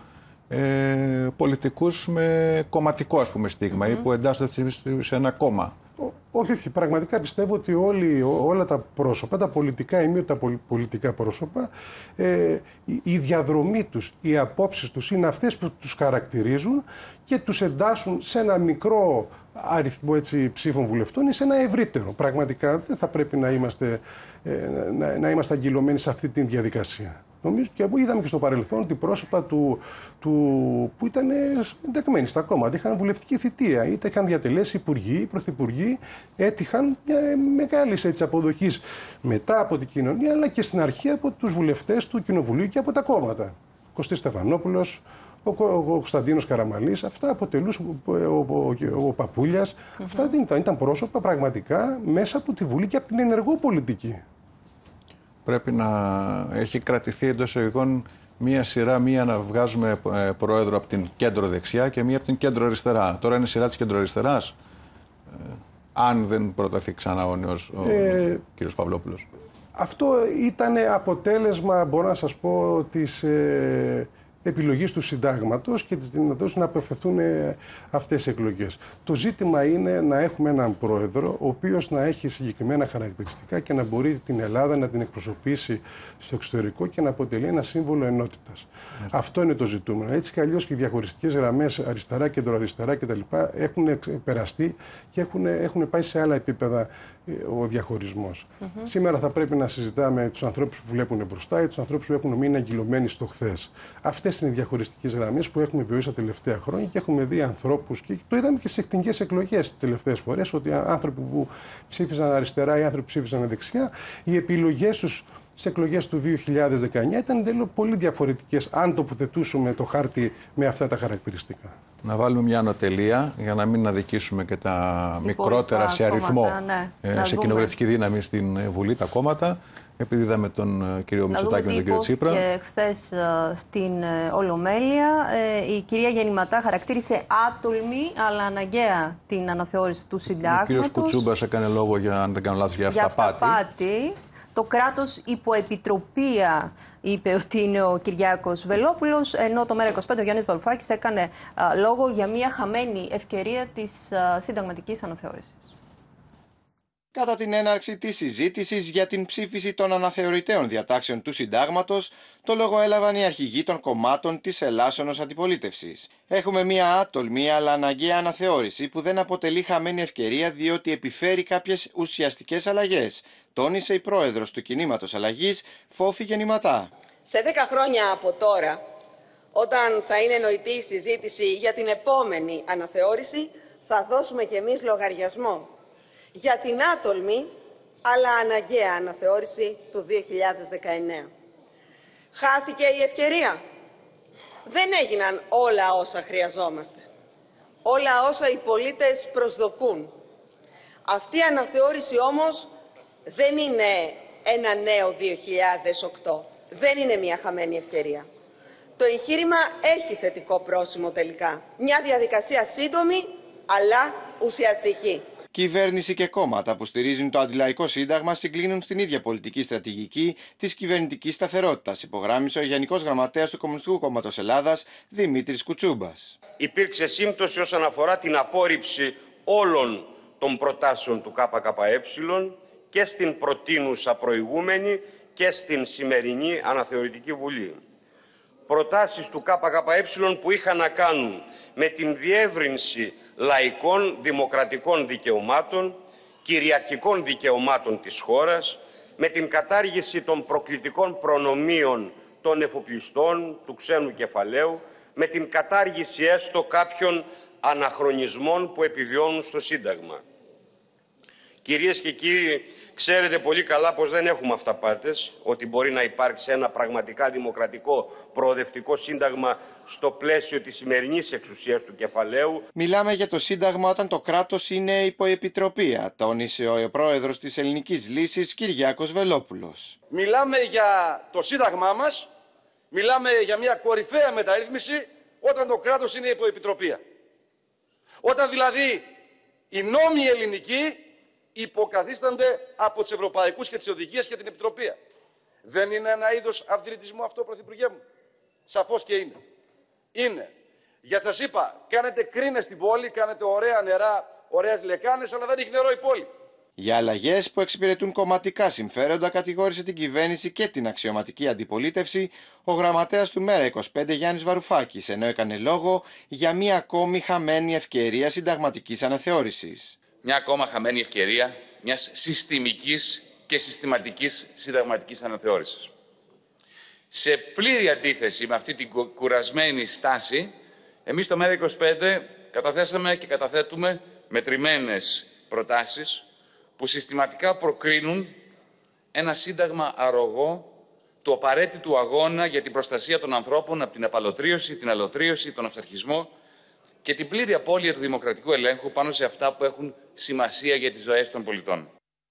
Ε, πολιτικούς με κομματικό, ας πούμε, στίγμα mm-hmm. ή που εντάσσονται σε ένα κόμμα. Ό, όχι, όχι. Πραγματικά πιστεύω ότι όλοι, ό, όλα τα πρόσωπα, τα πολιτικά ή μη τα πολιτικά πρόσωπα, ε, η, η διαδρομή τους, οι απόψεις τους είναι αυτές που τους χαρακτηρίζουν και τους εντάσσουν σε ένα μικρό αριθμό έτσι, ψήφων βουλευτών ή σε ένα ευρύτερο. Πραγματικά δεν θα πρέπει να είμαστε, ε, να, να είμαστε αγκυλωμένοι σε αυτή τη διαδικασία. Νομίζω και είδαμε και στο παρελθόν ότι πρόσωπα του, του, που ήταν ενταγμένοι στα κόμματα, είχαν βουλευτική θητεία, είτε είχαν διατελέσει υπουργοί, πρωθυπουργοί, έτυχαν μια μεγάλη αποδοχή μετά από την κοινωνία, αλλά και στην αρχή από τους βουλευτές του Κοινοβουλίου και από τα κόμματα. Κωστής Στεφανόπουλος, ο, ο, ο Κωνσταντίνος Καραμανλής, αυτά αποτελούσαν, ο, ο, ο, ο Παπούλιας, mm-hmm. αυτά δεν ήταν, ήταν πρόσωπα πραγματικά μέσα από τη Βουλή και από την ενεργό πολιτική. Πρέπει να έχει κρατηθεί εντός εισαγωγικών μία σειρά, μία να βγάζουμε πρόεδρο από την κέντρο δεξιά και μία από την κέντρο αριστερά. Τώρα είναι σειρά της κέντρο αριστεράς, ε, αν δεν προταθεί ξανά ο νέος ο ε, κύριος Παυλόπουλος. Αυτό ήταν αποτέλεσμα, μπορώ να σας πω, της ε, επιλογής του συντάγματος και της δυνατότητας να απευθευτούν αυτές οι εκλογές. Το ζήτημα είναι να έχουμε έναν πρόεδρο ο οποίος να έχει συγκεκριμένα χαρακτηριστικά και να μπορεί την Ελλάδα να την εκπροσωπήσει στο εξωτερικό και να αποτελεί ένα σύμβολο ενότητας. Mm. Αυτό είναι το ζητούμενο. Έτσι κι αλλιώς και οι διαχωριστικές γραμμές αριστερά, κεντροαριστερά κτλ. Έχουν περαστεί και έχουν, έχουν πάει σε άλλα επίπεδα ο διαχωρισμός. Mm-hmm. Σήμερα θα πρέπει να συζητάμε τους ανθρώπους που βλέπουν μπροστά ή τους ανθρώπους που έχουν μείνει αγκυλωμένοι στο χθες. Αυτές είναι οι διαχωριστικές γραμμές που έχουμε βιώσει τα τελευταία χρόνια και έχουμε δει ανθρώπους, και το είδαμε και στις εθνικές εκλογές τις τελευταίες φορές, ότι άνθρωποι που ψήφισαν αριστερά ή άνθρωποι που ψήφισαν δεξιά, οι επιλογές τους στις εκλογές του δύο χιλιάδες δεκαεννιά ήταν τέλος πολύ διαφορετικές, αν τοποθετούσουμε το χάρτη με αυτά τα χαρακτηριστικά. Να βάλουμε μια ανωτελεία για να μην αδικήσουμε και τα η μικρότερα σε αριθμό κόμματα, ναι. ε, σε κοινοβουλευτική δύναμη στην Βουλή, τα κόμματα. Επειδή είδαμε τον κύριο Μητσοτάκη και τον κύριο Τσίπρα. Και χθες στην Ολομέλεια η κυρία Γεννηματά χαρακτήρισε άτολμη αλλά αναγκαία την αναθεώρηση του συντάγματος. Ο κύριος Κουτσούμπας έκανε λόγο, για, αν δεν κάνω λάθος, για αυταπάτη. Για αυταπάτη. Το κράτος υποεπιτροπία, είπε ότι είναι ο Κυριάκος Βελόπουλος, ενώ το ΜέΡΑ είκοσι πέντε ο Γιάννης Βαρουφάκης έκανε α, λόγο για μια χαμένη ευκαιρία της α, συνταγματικής αναθεώρησης. Κατά την έναρξη της συζήτησης για την ψήφιση των αναθεωρητέων διατάξεων του Συντάγματος, το λόγο έλαβαν οι αρχηγοί των κομμάτων της ελάσσονος αντιπολίτευσης. Έχουμε μια άτολμη αλλά αναγκαία αναθεώρηση που δεν αποτελεί χαμένη ευκαιρία διότι επιφέρει κάποιες ουσιαστικές αλλαγές, τόνισε η πρόεδρος του κινήματος αλλαγής, Φόφη Γεννηματά. Σε δέκα χρόνια από τώρα, όταν θα είναι νοητή η συζήτηση για την επόμενη αναθεώρηση, θα δώσουμε κι εμείς λογαριασμό για την άτολμη αλλά αναγκαία αναθεώρηση του δύο χιλιάδες δεκαεννέα. Χάθηκε η ευκαιρία. Δεν έγιναν όλα όσα χρειαζόμαστε. Όλα όσα οι πολίτες προσδοκούν. Αυτή η αναθεώρηση όμως δεν είναι ένα νέο δύο χιλιάδες οκτώ. Δεν είναι μια χαμένη ευκαιρία. Το εγχείρημα έχει θετικό πρόσημο τελικά. Μια διαδικασία σύντομη αλλά ουσιαστική. Κυβέρνηση και κόμματα που στηρίζουν το αντιλαϊκό σύνταγμα συγκλίνουν στην ίδια πολιτική στρατηγική της κυβερνητικής σταθερότητας, υπογράμμισε ο Γενικός Γραμματέας του Κομμουνιστικού Κόμματος Ελλάδας, Δημήτρης Κουτσούμπας. Υπήρξε σύμπτωση όσον αφορά την απόρριψη όλων των προτάσεων του ΚΚΕ και στην προτείνουσα προηγούμενη και στην σημερινή αναθεωρητική Βουλή. Προτάσεις του ΚΚΕ που είχαν να κάνουν με την διεύρυνση λαϊκών δημοκρατικών δικαιωμάτων, κυριαρχικών δικαιωμάτων της χώρας, με την κατάργηση των προκλητικών προνομίων των εφοπλιστών, του ξένου κεφαλαίου, με την κατάργηση έστω κάποιων αναχρονισμών που επιβιώνουν στο Σύνταγμα. Κυρίες και κύριοι, ξέρετε πολύ καλά πως δεν έχουμε αυταπάτες, ότι μπορεί να υπάρξει ένα πραγματικά δημοκρατικό προοδευτικό σύνταγμα στο πλαίσιο της σημερινής εξουσίας του κεφαλαίου. Μιλάμε για το Σύνταγμα όταν το κράτος είναι υποεπιτροπία, τόνισε ο πρόεδρος της Ελληνικής Λύσης, Κυριάκος Βελόπουλος. Μιλάμε για το Σύνταγμά μας, μιλάμε για μια κορυφαία μεταρρύθμιση όταν το κράτος είναι υποεπιτροπία. Όταν δηλαδή οι νόμοι ελληνικοί υποκαθίστανται από τους ευρωπαϊκούς και τις οδηγίες και την επιτροπία. Δεν είναι ένα είδος αυθυρητισμού αυτό, Πρωθυπουργέ μου? Σαφώς και είναι. Είναι. Γιατί σας είπα, κάνετε κρίνες στην πόλη, κάνετε ωραία νερά, ωραίες λεκάνες, αλλά δεν έχει νερό η πόλη. Για αλλαγές που εξυπηρετούν κομματικά συμφέροντα κατηγόρησε την κυβέρνηση και την αξιωματική αντιπολίτευση ο γραμματέας του Μέρα είκοσι πέντε Γιάννης Βαρουφάκης, ενώ έκανε λόγο για μία ακόμη χαμένη ευκαιρία συνταγματικής αναθεώρησης. Μια ακόμα χαμένη ευκαιρία μιας συστημικής και συστηματικής συνταγματικής αναθεώρησης. Σε πλήρη αντίθεση με αυτή την κουρασμένη στάση, εμείς στο Μέρα είκοσι πέντε καταθέσαμε και καταθέτουμε μετρημένες προτάσεις που συστηματικά προκρίνουν ένα σύνταγμα αρρωγό του απαραίτητου αγώνα για την προστασία των ανθρώπων από την απαλωτρίωση, την αλωτρίωση, τον αυθαρχισμό και την πλήρη απώλεια του δημοκρατικού ελέγχου πάνω σε αυτά που έχουν σημασία για τις ζωές των πολιτών.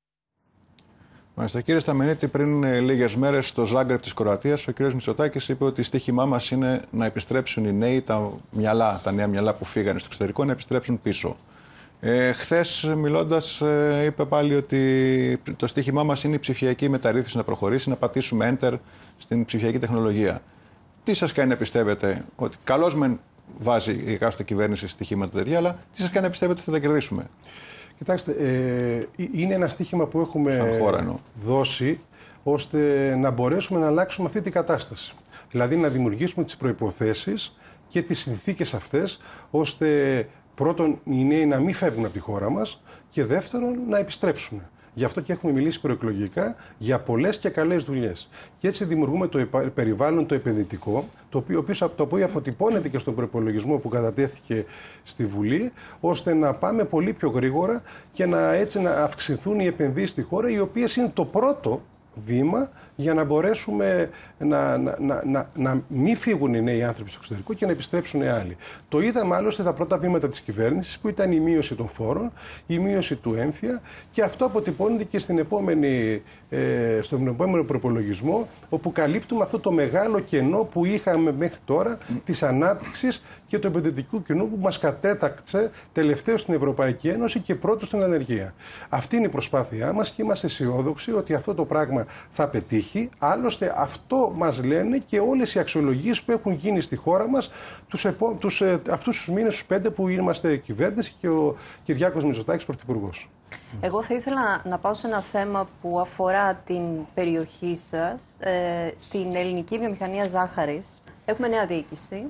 Μάλιστα, κύριε Σταμενίτη, πριν λίγες μέρες στο Ζάγκρεπ της Κροατίας, ο κύριος Μητσοτάκης είπε ότι στοίχημά μας είναι να επιστρέψουν οι νέοι, τα μυαλά, τα νέα μυαλά που φύγανε στο εξωτερικό, να επιστρέψουν πίσω. Ε, χθες, μιλώντας, ε, είπε πάλι ότι το στοίχημά μας είναι η ψηφιακή μεταρρύθμιση να προχωρήσει, να πατήσουμε enter στην ψηφιακή τεχνολογία. Τι σας κάνει να πιστεύετε ότι καλώς μεν βάζει η εκάστοτε κυβέρνηση στοιχήματα τέτοια, αλλά τι σας κάνει να πιστεύετε ότι θα τα κερδίσουμε? Κοιτάξτε, ε, είναι ένα στοίχημα που έχουμε χώρα, δώσει ώστε να μπορέσουμε να αλλάξουμε αυτή την κατάσταση. Δηλαδή να δημιουργήσουμε τις προϋποθέσεις και τις συνθήκες αυτές ώστε πρώτον οι νέοι να μην φεύγουν από τη χώρα μας και δεύτερον να επιστρέψουν. Γι' αυτό και έχουμε μιλήσει προεκλογικά για πολλές και καλές δουλειές. Και έτσι δημιουργούμε το περιβάλλον το επενδυτικό, το οποίο, το οποίο αποτυπώνεται και στον προϋπολογισμό που κατατέθηκε στη Βουλή, ώστε να πάμε πολύ πιο γρήγορα και να, έτσι, να αυξηθούν οι επενδύσεις στη χώρα, οι οποίες είναι το πρώτο βήμα για να μπορέσουμε να, να, να, να, να μην φύγουν οι νέοι άνθρωποι στο εξωτερικό και να επιστρέψουν οι άλλοι. Το είδαμε άλλωστε τα πρώτα βήματα της κυβέρνησης που ήταν η μείωση των φόρων, η μείωση του έμφυα και αυτό αποτυπώνεται και στην επόμενη, ε, στον επόμενο προπολογισμό, όπου καλύπτουμε αυτό το μεγάλο κενό που είχαμε μέχρι τώρα της ανάπτυξης και του επενδυτικού κοινού που μας κατέταξε τελευταίο στην Ευρωπαϊκή Ένωση και πρώτο στην ανεργία. Αυτή είναι η προσπάθειά μας και είμαστε αισιόδοξοι ότι αυτό το πράγμα θα πετύχει. Άλλωστε αυτό μας λένε και όλες οι αξιολογίες που έχουν γίνει στη χώρα μας τους επό... τους, ε, αυτούς τους μήνες, τους πέντε που είμαστε κυβέρνηση και ο Κυριάκος Μητσοτάκης πρωθυπουργός. Εγώ θα ήθελα να πάω σε ένα θέμα που αφορά την περιοχή σας. Ε, στην ελληνική βιομηχανία ζάχαρης έχουμε νέα διοίκηση.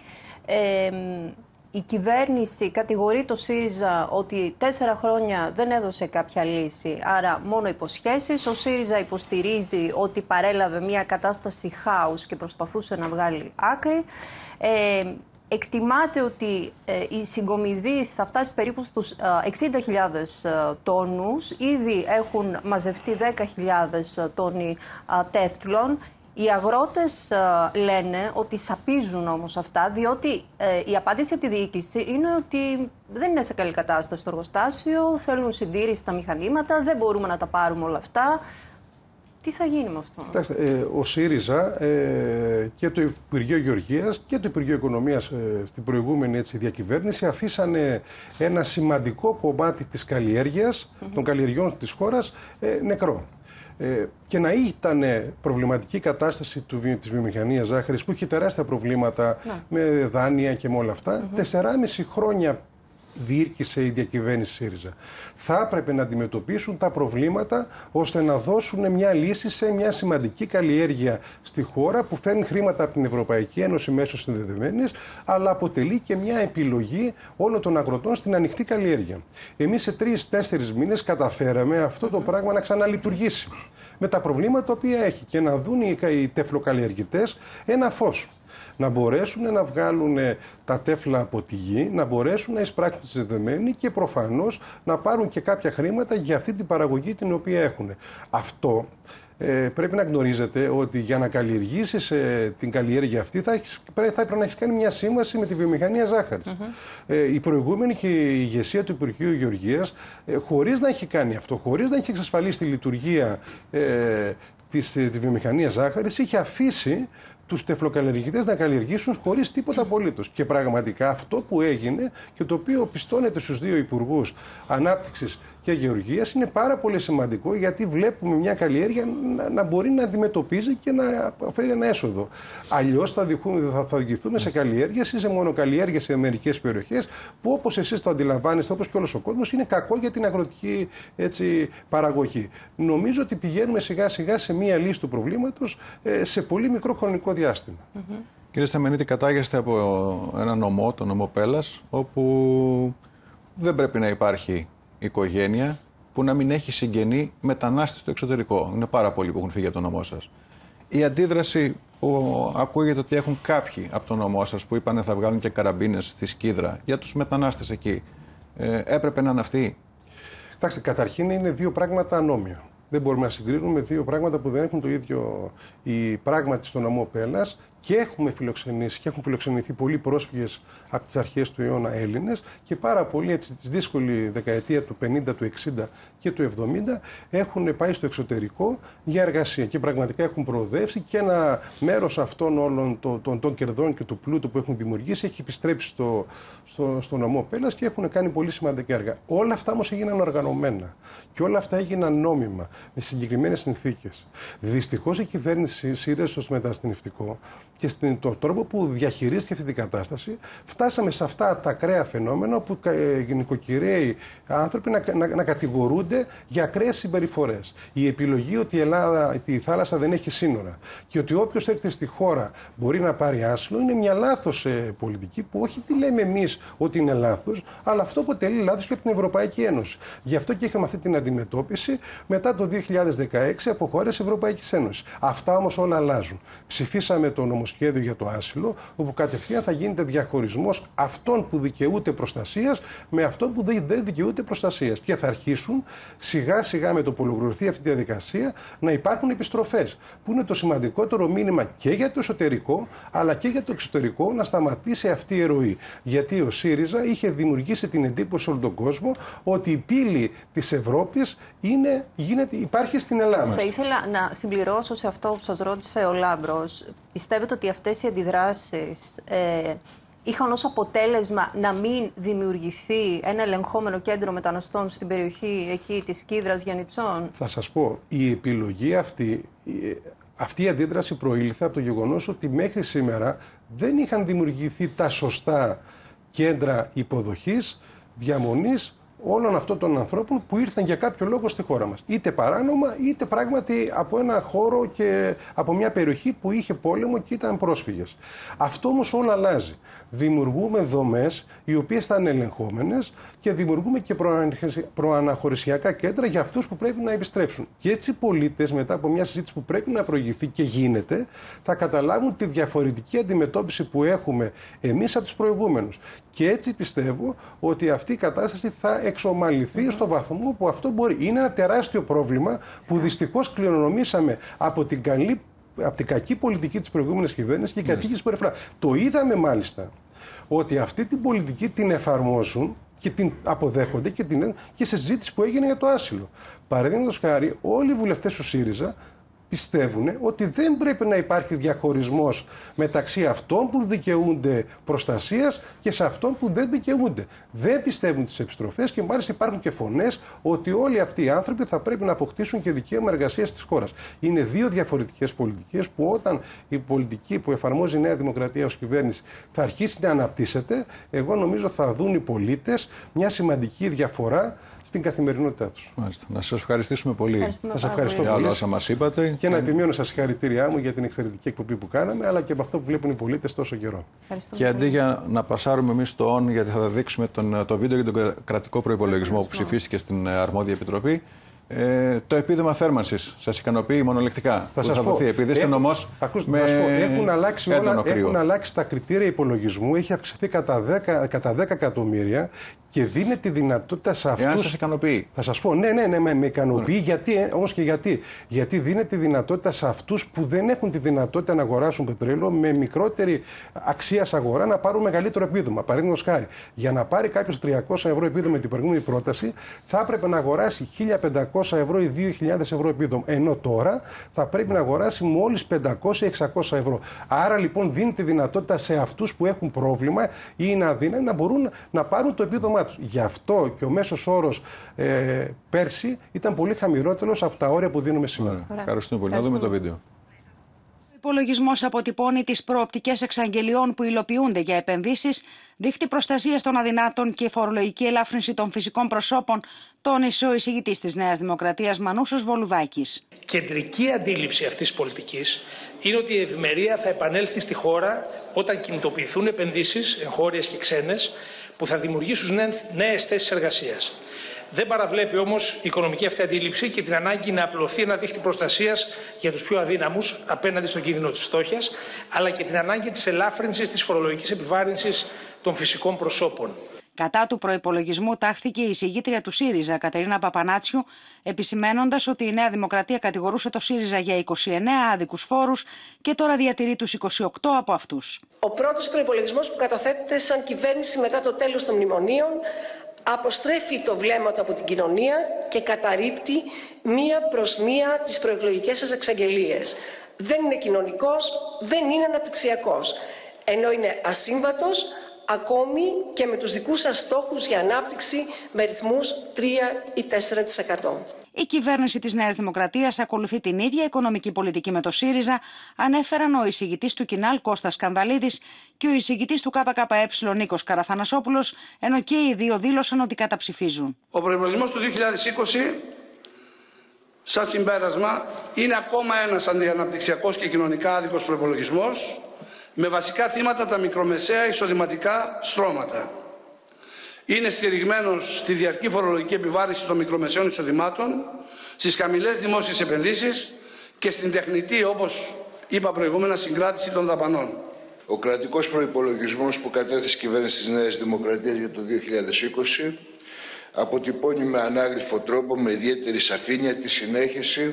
Ε, η κυβέρνηση κατηγορεί το ΣΥΡΙΖΑ ότι τέσσερα χρόνια δεν έδωσε κάποια λύση, άρα μόνο υποσχέσεις. Ο ΣΥΡΙΖΑ υποστηρίζει ότι παρέλαβε μια κατάσταση χάους και προσπαθούσε να βγάλει άκρη. Ε, εκτιμάται ότι ε, η συγκομιδή θα φτάσει περίπου στους ε, εξήντα χιλιάδες ε, τόνους. Ήδη έχουν μαζευτεί δέκα χιλιάδες τόνοι ε, τεύτλων. Οι αγρότες ε, λένε ότι σαπίζουν όμως αυτά, διότι ε, η απάντηση από τη διοίκηση είναι ότι δεν είναι σε καλή κατάσταση το εργοστάσιο, θέλουν συντήρηση στα μηχανήματα, δεν μπορούμε να τα πάρουμε όλα αυτά. Τι θα γίνει με αυτό? Κοιτάξτε, ε, ο ΣΥΡΙΖΑ ε, και το Υπουργείο Γεωργίας και το Υπουργείο Οικονομίας ε, στην προηγούμενη έτσι, διακυβέρνηση αφήσανε ένα σημαντικό κομμάτι της καλλιέργειας, mm-hmm. των καλλιεργιών της χώρας, ε, νεκρό. Ε, και να ήταν προβληματική κατάσταση του, της βιομηχανίας ζάχαρης που είχε τεράστια προβλήματα να. με δάνεια και με όλα αυτά, mm-hmm. τεσσεράμιση χρόνια διήρκησε η διακυβέρνηση ΣΥΡΙΖΑ. Θα έπρεπε να αντιμετωπίσουν τα προβλήματα ώστε να δώσουν μια λύση σε μια σημαντική καλλιέργεια στη χώρα που φέρνει χρήματα από την Ευρωπαϊκή Ένωση μέσω συνδεδεμένης, αλλά αποτελεί και μια επιλογή όλων των αγροτών στην ανοιχτή καλλιέργεια. Εμείς σε τρεις-τέσσερις μήνες καταφέραμε αυτό το πράγμα να ξαναλειτουργήσει με τα προβλήματα τα οποία έχει και να δουν οι τεφλοκαλλιεργητές ένα φως. Να μπορέσουν να βγάλουν τα τέφλα από τη γη, να μπορέσουν να εισπράξουν τη συνδεδεμένη και προφανώς να πάρουν και κάποια χρήματα για αυτή την παραγωγή την οποία έχουν. Αυτό ε, πρέπει να γνωρίζετε ότι για να καλλιεργήσεις ε, την καλλιέργεια αυτή θα, έχεις, θα έπρεπε να έχεις κάνει μια σύμβαση με τη βιομηχανία ζάχαρης. Mm-hmm. ε, η προηγούμενη και η ηγεσία του Υπουργείου Γεωργίας, ε, χωρίς να έχει κάνει αυτό, χωρίς να έχει εξασφαλίσει τη λειτουργία ε, της, ε, τη βιομηχανία ζάχαρης, είχε αφήσει τους τεφλοκαλλιεργητές να καλλιεργήσουν χωρίς τίποτα απολύτως. Και πραγματικά αυτό που έγινε και το οποίο πιστώνεται στους δύο υπουργούς ανάπτυξης και γεωργίας είναι πάρα πολύ σημαντικό, γιατί βλέπουμε μια καλλιέργεια να, να μπορεί να αντιμετωπίζει και να φέρει ένα έσοδο. Αλλιώς θα, θα, θα οδηγηθούμε σε καλλιέργειες ή σε μονοκαλλιέργειες σε μερικές περιοχές που, όπως εσείς το αντιλαμβάνεστε, όπως και όλος ο κόσμος, είναι κακό για την αγροτική έτσι, παραγωγή. Νομίζω ότι πηγαίνουμε σιγά σιγά σε μια λύση του προβλήματος ε, σε πολύ μικρό χρονικό διάστημα. Mm-hmm. Κύριε Σταμενίτη, κατάγεστε από ένα νομό, το νομό Πέλλας, όπου δεν πρέπει να υπάρχει οικογένεια που να μην έχει συγγενή μετανάστη στο εξωτερικό. Είναι πάρα πολλοί που έχουν φύγει από τον νομό σας. Η αντίδραση που ακούγεται ότι έχουν κάποιοι από τον νομό σας που είπανε θα βγάλουν και καραμπίνες στη Σκύδρα για τους μετανάστες εκεί, ε, έπρεπε να είναι αυτή? Κοιτάξτε, καταρχήν είναι δύο πράγματα ανώμια. Δεν μπορούμε να συγκρίνουμε δύο πράγματα που δεν έχουν το ίδιο η πράγματι στον νομό Πέλλας, και έχουμε φιλοξενήσει και έχουν φιλοξενηθεί πολλοί πρόσφυγες από τις αρχές του αιώνα Έλληνες, και πάρα πολλοί έτσι τη δύσκολη δεκαετία του πενήντα, του εξήντα και του εβδομήντα έχουν πάει στο εξωτερικό για εργασία και πραγματικά έχουν προοδεύσει, και ένα μέρος αυτών όλων των, των, των κερδών και του πλούτου που έχουν δημιουργήσει έχει επιστρέψει στο, στο, στο νομό Πέλλας και έχουν κάνει πολύ σημαντικά έργα. Όλα αυτά όμως έγιναν οργανωμένα και όλα αυτά έγιναν νόμιμα, με συγκεκριμένες συνθήκες. Δυστυχώς η κυβέρνηση ΣΥΡΙΖΑ στο μεταναστευτικό και στον τρόπο που διαχειρίστηκε αυτή την κατάσταση, φτάσαμε σε αυτά τα ακραία φαινόμενα όπου ε, νοικοκυρέοι άνθρωποι να, να, να κατηγορούνται για ακραίες συμπεριφορές. Η επιλογή ότι η Ελλάδα, η θάλασσα δεν έχει σύνορα και ότι όποιος έρθει στη χώρα μπορεί να πάρει άσυλο είναι μια λάθος ε, πολιτική, που όχι τι λέμε εμείς ότι είναι λάθος, αλλά αυτό αποτελεί λάθος και από την Ευρωπαϊκή Ένωση. Γι' αυτό και είχαμε αυτή την αντιμετώπιση μετά το δύο χιλιάδες δεκαέξι από χώρες της Ευρωπαϊκής Ένωσης. Αυτά όμως όλα αλλάζουν. Ψηφίσαμε το νομοσχέδιο για το άσυλο, όπου κατευθείαν θα γίνεται διαχωρισμός αυτών που δικαιούται προστασίας με αυτών που δεν δικαιούται προστασίας. Και θα αρχίσουν σιγά σιγά, με το που ολοκληρωθεί αυτή τη διαδικασία, να υπάρχουν επιστροφές. Που είναι το σημαντικότερο μήνυμα και για το εσωτερικό, αλλά και για το εξωτερικό, να σταματήσει αυτή η ερωή. Γιατί ο ΣΥΡΙΖΑ είχε δημιουργήσει την εντύπωση σε όλο τον κόσμο ότι η πύλη της Ευρώπης είναι, γίνεται, υπάρχει στην Ελλάδα. Θα ήθελα να συμπληρώσω σε αυτό που σας ρώτησε ο Λάμπρος. Πιστεύετε ότι αυτές οι αντιδράσεις ε, είχαν ως αποτέλεσμα να μην δημιουργηθεί ένα ελεγχόμενο κέντρο μεταναστών στην περιοχή εκεί της Σκύδρας, Γιαννιτσών? Θα σας πω, η επιλογή αυτή, αυτή η αντίδραση προήλθε από το γεγονός ότι μέχρι σήμερα δεν είχαν δημιουργηθεί τα σωστά κέντρα υποδοχής, διαμονής όλων αυτών των ανθρώπων που ήρθαν για κάποιο λόγο στη χώρα μας. Είτε παράνομα, είτε πράγματι από ένα χώρο και από μια περιοχή που είχε πόλεμο και ήταν πρόσφυγες. Αυτό όμως όλο αλλάζει. Δημιουργούμε δομές οι οποίες θα είναι ελεγχόμενες και δημιουργούμε και προαναχωρησιακά κέντρα για αυτούς που πρέπει να επιστρέψουν. Και έτσι οι πολίτες, μετά από μια συζήτηση που πρέπει να προηγηθεί και γίνεται, θα καταλάβουν τη διαφορετική αντιμετώπιση που έχουμε εμείς από τους προηγούμενους. Και έτσι πιστεύω ότι αυτή η κατάσταση θα εξομαλυνθεί mm-hmm. στο βαθμό που αυτό μπορεί. Είναι ένα τεράστιο πρόβλημα που δυστυχώς κληρονομήσαμε από την καλή, από την κακή πολιτική της προηγούμενης κυβέρνησης και η κακή της περιφρά. Το είδαμε μάλιστα ότι αυτή την πολιτική την εφαρμόζουν και την αποδέχονται και, την, και σε συζήτηση που έγινε για το άσυλο. Παραδείγματος χάρη, όλοι οι βουλευτές του ΣΥΡΙΖΑ πιστεύουν ότι δεν πρέπει να υπάρχει διαχωρισμός μεταξύ αυτών που δικαιούνται προστασίας και σε αυτών που δεν δικαιούνται. Δεν πιστεύουν τις επιστροφές και μάλιστα υπάρχουν και φωνές ότι όλοι αυτοί οι άνθρωποι θα πρέπει να αποκτήσουν και δικαίωμα εργασίας της χώρας. Είναι δύο διαφορετικές πολιτικές που όταν η πολιτική που εφαρμόζει η Νέα Δημοκρατία ως κυβέρνηση θα αρχίσει να αναπτύσσεται, εγώ νομίζω θα δουν οι πολίτες μια σημαντική διαφορά στην καθημερινότητά τους. Μάλιστα. Να σας ευχαριστήσουμε πολύ. Θα σας ευχαριστώ για όλα όσα μας είπατε. Και να επιμείνω στα συγχαρητήριά μου για την εξαιρετική εκπομπή που κάναμε, αλλά και από αυτό που βλέπουν οι πολίτες τόσο καιρό. Και αντί για να πασάρουμε εμείς το on, γιατί θα δείξουμε τον, το βίντεο για τον κρατικό προϋπολογισμό που ψηφίστηκε στην αρμόδια επιτροπή, Ε, το επίδομα θέρμανσης σας ικανοποιεί μονολεκτικά? Θα σας πω. Δοθεί, επειδή είστε νομός με έχουν αλλάξει όλα, κρύο. έχουν αλλάξει τα κριτήρια υπολογισμού, έχει αυξηθεί κατά δέκα, κατά δέκα εκατομμύρια και δίνει τη δυνατότητα σε αυτούς... Εάν σας ικανοποιεί. Θα σας πω, ναι, ναι, ναι, με, με ικανοποιεί, γιατί, όμως και γιατί. Γιατί δίνει τη δυνατότητα σε αυτούς που δεν έχουν τη δυνατότητα να αγοράσουν πετρέλαιο με μικρότερη αξία σε αγορά να πάρουν μεγαλύτερο επίδομα. Παραδείγματος χάρη, για να πάρει κάποιος τριακόσια ευρώ επίδομα με την προηγούμενη πρόταση, θα έπρεπε να αγοράσει χίλια πεντακόσια ευρώ ή δύο χιλιάδες ευρώ επίδομα. Ενώ τώρα θα πρέπει να αγοράσει μόλις πεντακόσια με εξακόσια ευρώ. Άρα λοιπόν δίνει τη δυνατότητα σε αυτούς που έχουν πρόβλημα ή είναι αδύναμοι να μπορούν να πάρουν το επίδομά τους. Γι' αυτό και ο μέσος όρος ε, πέρσι ήταν πολύ χαμηλότερος από τα όρια που δίνουμε σήμερα. Ευχαριστούμε πολύ. Να δούμε το βίντεο. Ο υπολογισμός αποτυπώνει τις προοπτικές εξαγγελιών που υλοποιούνται για επενδύσεις, δίχτυ προστασίας των αδυνάτων και φορολογική ελάφρυνση των φυσικών προσώπων, τόνισε ο εισηγητής της Νέας Δημοκρατίας Μανούσος Βολουδάκης. Κεντρική αντίληψη αυτής της πολιτικής είναι ότι η ευημερία θα επανέλθει στη χώρα όταν κινητοποιηθούν επενδύσεις, εγχώριες και ξένες, που θα δημιουργήσουν νέες θέσεις εργασίας. Δεν παραβλέπει όμως η οικονομική αυτή αντίληψη και την ανάγκη να απλωθεί ένα δίχτυ προστασίας για τους πιο αδύναμους απέναντι στον κίνδυνο της φτώχειας, αλλά και την ανάγκη της ελάφρυνσης της φορολογικής επιβάρυνσης των φυσικών προσώπων. Κατά του προϋπολογισμού τάχθηκε η εισηγήτρια του ΣΥΡΙΖΑ, Κατερίνα Παπανάτσιου, επισημένοντας ότι η Νέα Δημοκρατία κατηγορούσε το ΣΥΡΙΖΑ για είκοσι εννέα άδικους φόρους και τώρα διατηρεί τους είκοσι οκτώ από αυτούς. Ο πρώτος προϋπολογισμός που καταθέτεται σαν κυβέρνηση μετά το τέλος των μνημονίων αποστρέφει το βλέμμα του από την κοινωνία και καταρρίπτει μία προς μία τις προεκλογικές σας εξαγγελίες. Δεν είναι κοινωνικός, δεν είναι αναπτυξιακός, ενώ είναι ασύμβατος ακόμη και με τους δικούς σας στόχους για ανάπτυξη με ρυθμούς τρία ή τέσσερα τοις εκατό. Η κυβέρνηση της Νέας Δημοκρατίας ακολουθεί την ίδια οικονομική πολιτική με το ΣΥΡΙΖΑ, ανέφεραν ο εισηγητής του Κινάλ Κώστας Σκανδαλίδης και ο εισηγητής του ΚΚΕ Νίκος Καραθανασόπουλος, ενώ και οι δύο δήλωσαν ότι καταψηφίζουν. Ο προϋπολογισμός του δύο χιλιάδες είκοσι, σαν συμπέρασμα, είναι ακόμα ένας αντιαναπτυξιακός και κοινωνικά άδικος προϋπολογισμός, με βασικά θύματα τα μικρομεσαία εισοδηματικά στρώματα. Είναι στηριγμένος στη διαρκή φορολογική επιβάρυνση των μικρομεσαίων εισοδημάτων, στις χαμηλές δημόσιες επενδύσεις και στην τεχνητή, όπως είπα προηγούμενα, συγκράτηση των δαπανών. Ο κρατικός προϋπολογισμός που κατέθεσε η κυβέρνηση της Νέας Δημοκρατίας για το δύο χιλιάδες είκοσι αποτυπώνει με ανάγλυφο τρόπο, με ιδιαίτερη σαφήνεια, τη συνέχιση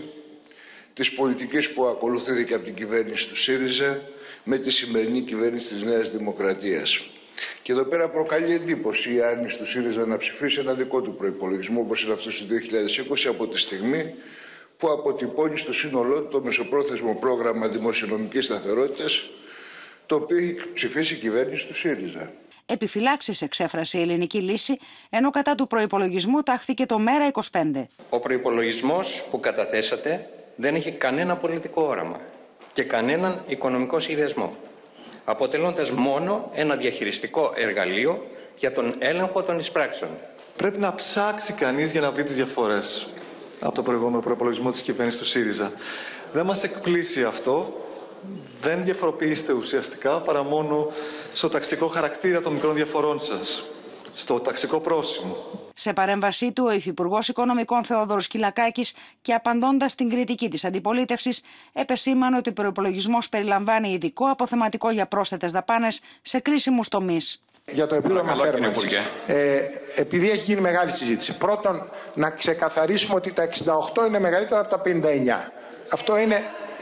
της πολιτικής που ακολουθήθηκε από την κυβέρνηση του ΣΥΡΙΖΑ με τη σημερινή κυβέρνηση της Νέας Δημοκρατίας. Και εδώ πέρα προκαλεί εντύπωση η άρνηση του ΣΥΡΙΖΑ να ψηφίσει ένα δικό του προϋπολογισμό, όπως είναι αυτός του δύο χιλιάδες είκοσι, από τη στιγμή που αποτυπώνει στο σύνολό του το μεσοπρόθεσμο πρόγραμμα δημοσιονομικής σταθερότητας, το οποίο έχει ψηφίσει η κυβέρνηση του ΣΥΡΙΖΑ. Επιφυλάξεις εξέφρασε η Ελληνική Λύση, ενώ κατά του προϋπολογισμού τάχθηκε το ΜΕΡΑ είκοσι πέντε. Ο προϋπολογισμός που καταθέσατε δεν έχει κανένα πολιτικό όραμα και κανέναν οικονομικό σχεδιασμό, αποτελώντας μόνο ένα διαχειριστικό εργαλείο για τον έλεγχο των εισπράξεων. Πρέπει να ψάξει κανείς για να βρει τις διαφορές από το προηγούμενο προϋπολογισμό της κυβέρνησης του ΣΥΡΙΖΑ. Δεν μας εκπλήσει αυτό. Δεν διαφοροποιείστε ουσιαστικά παρά μόνο στο ταξικό χαρακτήρα των μικρών διαφορών σας, στο ταξικό πρόσημο. Σε παρέμβασή του, ο Υφυπουργός Οικονομικών Θεόδωρος Κυλακάκης και απαντώντας στην κριτική της αντιπολίτευσης, επεσήμανε ότι ο προϋπολογισμός περιλαμβάνει ειδικό αποθεματικό για πρόσθετες δαπάνες σε κρίσιμους τομείς. Για το επίδομα θέρμανσης, ε, επειδή έχει γίνει μεγάλη συζήτηση. Πρώτον, να ξεκαθαρίσουμε ότι τα εξήντα οκτώ είναι μεγαλύτερα από τα πενήντα εννιά. Αυτό είναι,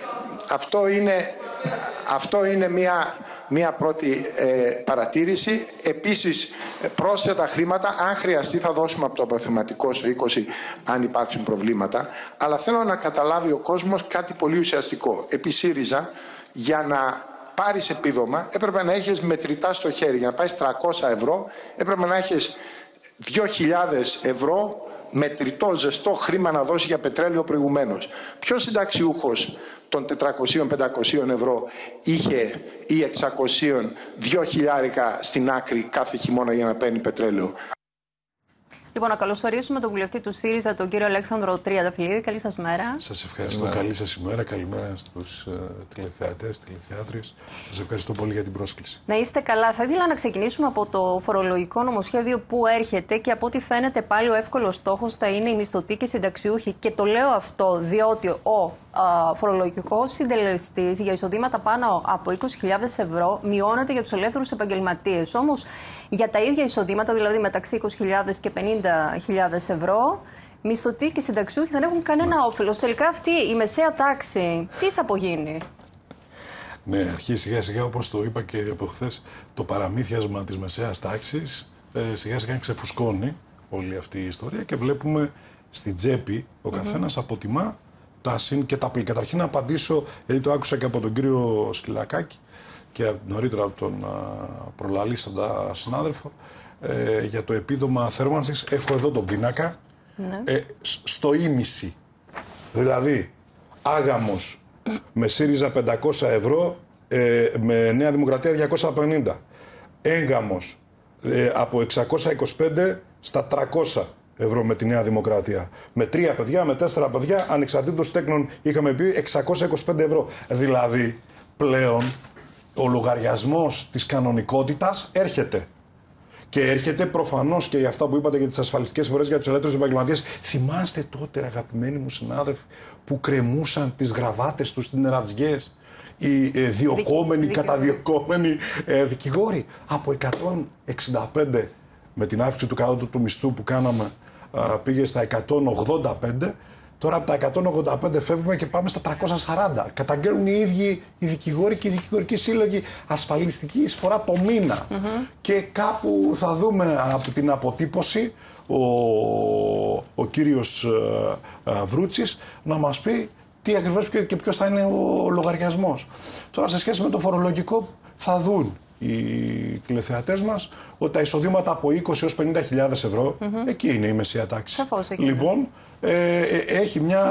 αυτό είναι, αυτό είναι μια... Μία πρώτη ε, παρατήρηση. Επίσης, πρόσθετα χρήματα, αν χρειαστεί, θα δώσουμε από το αποθεματικό στο είκοσι αν υπάρξουν προβλήματα. Αλλά θέλω να καταλάβει ο κόσμος κάτι πολύ ουσιαστικό. Επί ΣΥΡΙΖΑ, για να πάρεις επίδομα, έπρεπε να έχεις μετρητά στο χέρι. Για να πάρεις τριακόσια ευρώ, έπρεπε να έχεις δύο χιλιάδες ευρώ μετρητό, ζεστό χρήμα να δώσει για πετρέλαιο προηγουμένως. Ποιος συνταξιούχος των τετρακοσίων με πεντακόσια ευρώ είχε ή εξακόσια δύο χιλιάρικα στην άκρη κάθε χειμώνα για να παίρνει πετρέλαιο? Λοιπόν, να καλωσορίσουμε τον βουλευτή του ΣΥΡΙΖΑ, τον κύριο Αλέξανδρο Τριανταφυλλίδη. Καλή σας μέρα. Σας ευχαριστώ. Καλή σας ημέρα. Καλημέρα στους uh, τηλεθεατές, τηλεθεάτριες. Σας ευχαριστώ πολύ για την πρόσκληση. Να είστε καλά. Θα ήθελα να ξεκινήσουμε από το φορολογικό νομοσχέδιο που έρχεται και από ό,τι φαίνεται πάλι ο εύκολος στόχος θα είναι οι μισθωτοί και συνταξιούχοι. Και το λέω αυτό διότι ο α, φορολογικός συντελεστής για εισοδήματα πάνω από είκοσι χιλιάδες ευρώ μειώνεται για τους ελεύθερους επαγγελματίες. Όμως για τα ίδια εισοδήματα, δηλαδή μεταξύ είκοσι χιλιάδες και πενήντα χιλιάδες ευρώ, μισθωτοί και συνταξιούχοι δεν έχουν κανένα όφελος. Τελικά αυτή η μεσαία τάξη τι θα απογίνει? Ναι, αρχίζει σιγά σιγά, όπως το είπα και από χθες, το παραμύθιασμα της μεσαίας τάξης ε, σιγά σιγά ξεφουσκώνει όλη αυτή η ιστορία και βλέπουμε στην τσέπη ο καθένας mm-hmm. αποτιμά τα συν και τα πλη. Καταρχήν να απαντήσω, γιατί το άκουσα και από τον κύριο Σκυλακάκη και νωρίτερα από τον προλαλήσαντα συνάδελφο, ε, για το επίδομα θέρμανσης. Έχω εδώ τον πίνακα, ναι. ε, στο ίμιση. Δηλαδή, Άγαμος με ΣΥΡΙΖΑ πεντακόσια ευρώ, ε, με Νέα Δημοκρατία διακόσια πενήντα. Έγγαμος ε, από εξακόσια είκοσι πέντε στα τριακόσια ευρώ με τη Νέα Δημοκρατία. Με τρία παιδιά, με τέσσερα παιδιά, ανεξαρτήτως τέκνων είχαμε πει εξακόσια είκοσι πέντε ευρώ. Δηλαδή, πλέον ο λογαριασμός της κανονικότητας έρχεται. Και έρχεται προφανώς και για αυτά που είπατε για τις ασφαλιστικές φορές για τους ελεύθερους επαγγελματίες. Θυμάστε τότε, αγαπημένοι μου συνάδελφοι, που κρεμούσαν τις γραβάτες τους στις νερατζιές οι ε, διοκόμενοι, καταδιοκόμενοι ε, δικηγόροι. Από εκατόν εξήντα πέντε με την αύξηση του κατώτατου του μισθού που κάναμε α, πήγε στα εκατόν ογδόντα πέντε. Τώρα από τα εκατόν ογδόντα πέντε φεύγουμε και πάμε στα τριακόσια σαράντα. Καταγγέλνουν οι ίδιοι οι δικηγόροι και οι δικηγορικοί σύλλογοι ασφαλιστική εισφορά το μήνα. Mm-hmm. Και κάπου θα δούμε από την αποτύπωση ο, ο κύριος α, α, Βρούτσης να μας πει τι ακριβώς και ποιος θα είναι ο λογαριασμός. Τώρα σε σχέση με το φορολογικό θα δουν οι τηλεθεατές μας ότι τα εισοδήματα από είκοσι έως πενήντα χιλιάδες ευρώ, mm-hmm. εκεί είναι η μεσαία τάξη. Σαφώς, εκεί λοιπόν, ε, ε, έχει μια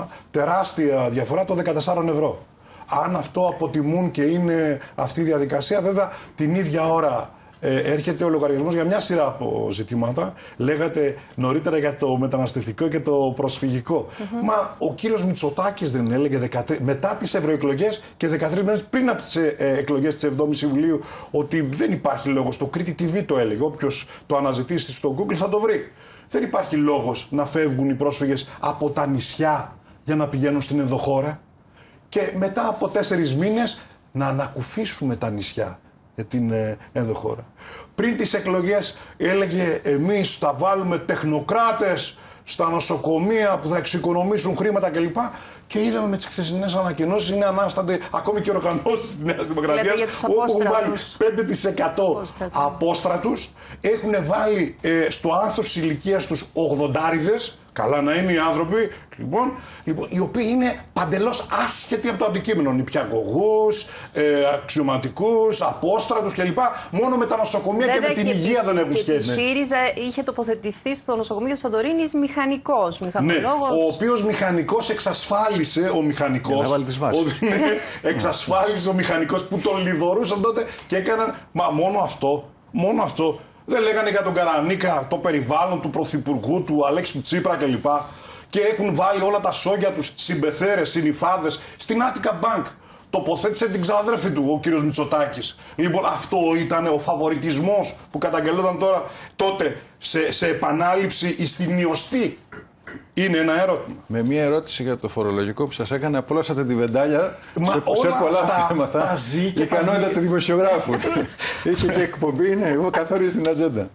τεράστια διαφορά των δεκατεσσάρων ευρώ. Αν αυτό αποτιμούν και είναι αυτή η διαδικασία, βέβαια την ίδια ώρα ε, έρχεται ο λογαριασμός για μια σειρά από ζητήματα. Λέγατε νωρίτερα για το μεταναστευτικό και το προσφυγικό. Mm-hmm. Μα ο κύριος Μητσοτάκης δεν έλεγε δεκατρείς, μετά τις ευρωεκλογές και δεκατρείς μέρες πριν από τις ε, εκλογές της εβδόμης Ιουλίου ότι δεν υπάρχει λόγος. Το Κρήτη τι βι το έλεγε. Όποιος το αναζητήσει στο Google θα το βρει. Δεν υπάρχει λόγος να φεύγουν οι πρόσφυγες από τα νησιά για να πηγαίνουν στην ενδοχώρα και μετά από τέσσερις μήνες να ανακουφίσουμε τα νησιά για την ε, ενδοχώρα. Πριν τις εκλογές έλεγε εμείς θα βάλουμε τεχνοκράτες στα νοσοκομεία που θα εξοικονομήσουν χρήματα κλπ. Και είδαμε με τις χθεσινές ανακοινώσεις είναι ανάστανται ακόμη και οργανώσεις της Νέας Δημοκρατίας όπου έχουν βάλει πέντε τοις εκατό απόστρατους, έχουν βάλει ε, στο άνθος της ηλικίας τους ογδοντάριδες, καλά να είναι οι άνθρωποι, λοιπόν, λοιπόν, οι οποίοι είναι παντελώς άσχετοι από το αντικείμενο. Νηπιαγωγούς, ε, αξιωματικούς, απόστρατους κλπ. Μόνο με τα νοσοκομεία βέβαια, και με την και υγεία δεν έχουν σχέση. Και η ΣΥΡΙΖΑ είχε τοποθετηθεί στο νοσοκομείο της Σαντορίνης μηχανικός. Ναι, ο οποίος μηχανικός εξασφάλισε, ο μηχανικός, ο, ναι, εξασφάλισε ο μηχανικός που τον λιδωρούσαν τότε και έκαναν, μα μόνο αυτό, μόνο αυτό. Δεν λέγανε για τον Καρανίκα, το περιβάλλον του Πρωθυπουργού, του Αλέξη του Τσίπρα κλπ. Και έχουν βάλει όλα τα σόγια τους, συμπεθέρες, συνυφάδες, στην Attica Bank. Τοποθέτησε την ξαδέρφη του, ο κύριος Μητσοτάκης. Λοιπόν, αυτό ήταν ο φαβοριτισμός που καταγγελόταν τώρα, τότε, σε, σε επανάληψη ιστιμιωστή. Είναι ένα ερώτημα. Με μια ερώτηση για το φορολογικό που σας έκανε, απλώσατε τη βεντάλια. Μα σε, όλα σε πολλά αυτά θέματα. τα ζει η ικανότητα του δημοσιογράφου. Είχε και εκπομπή, ναι, εγώ καθορίζω την ατζέντα.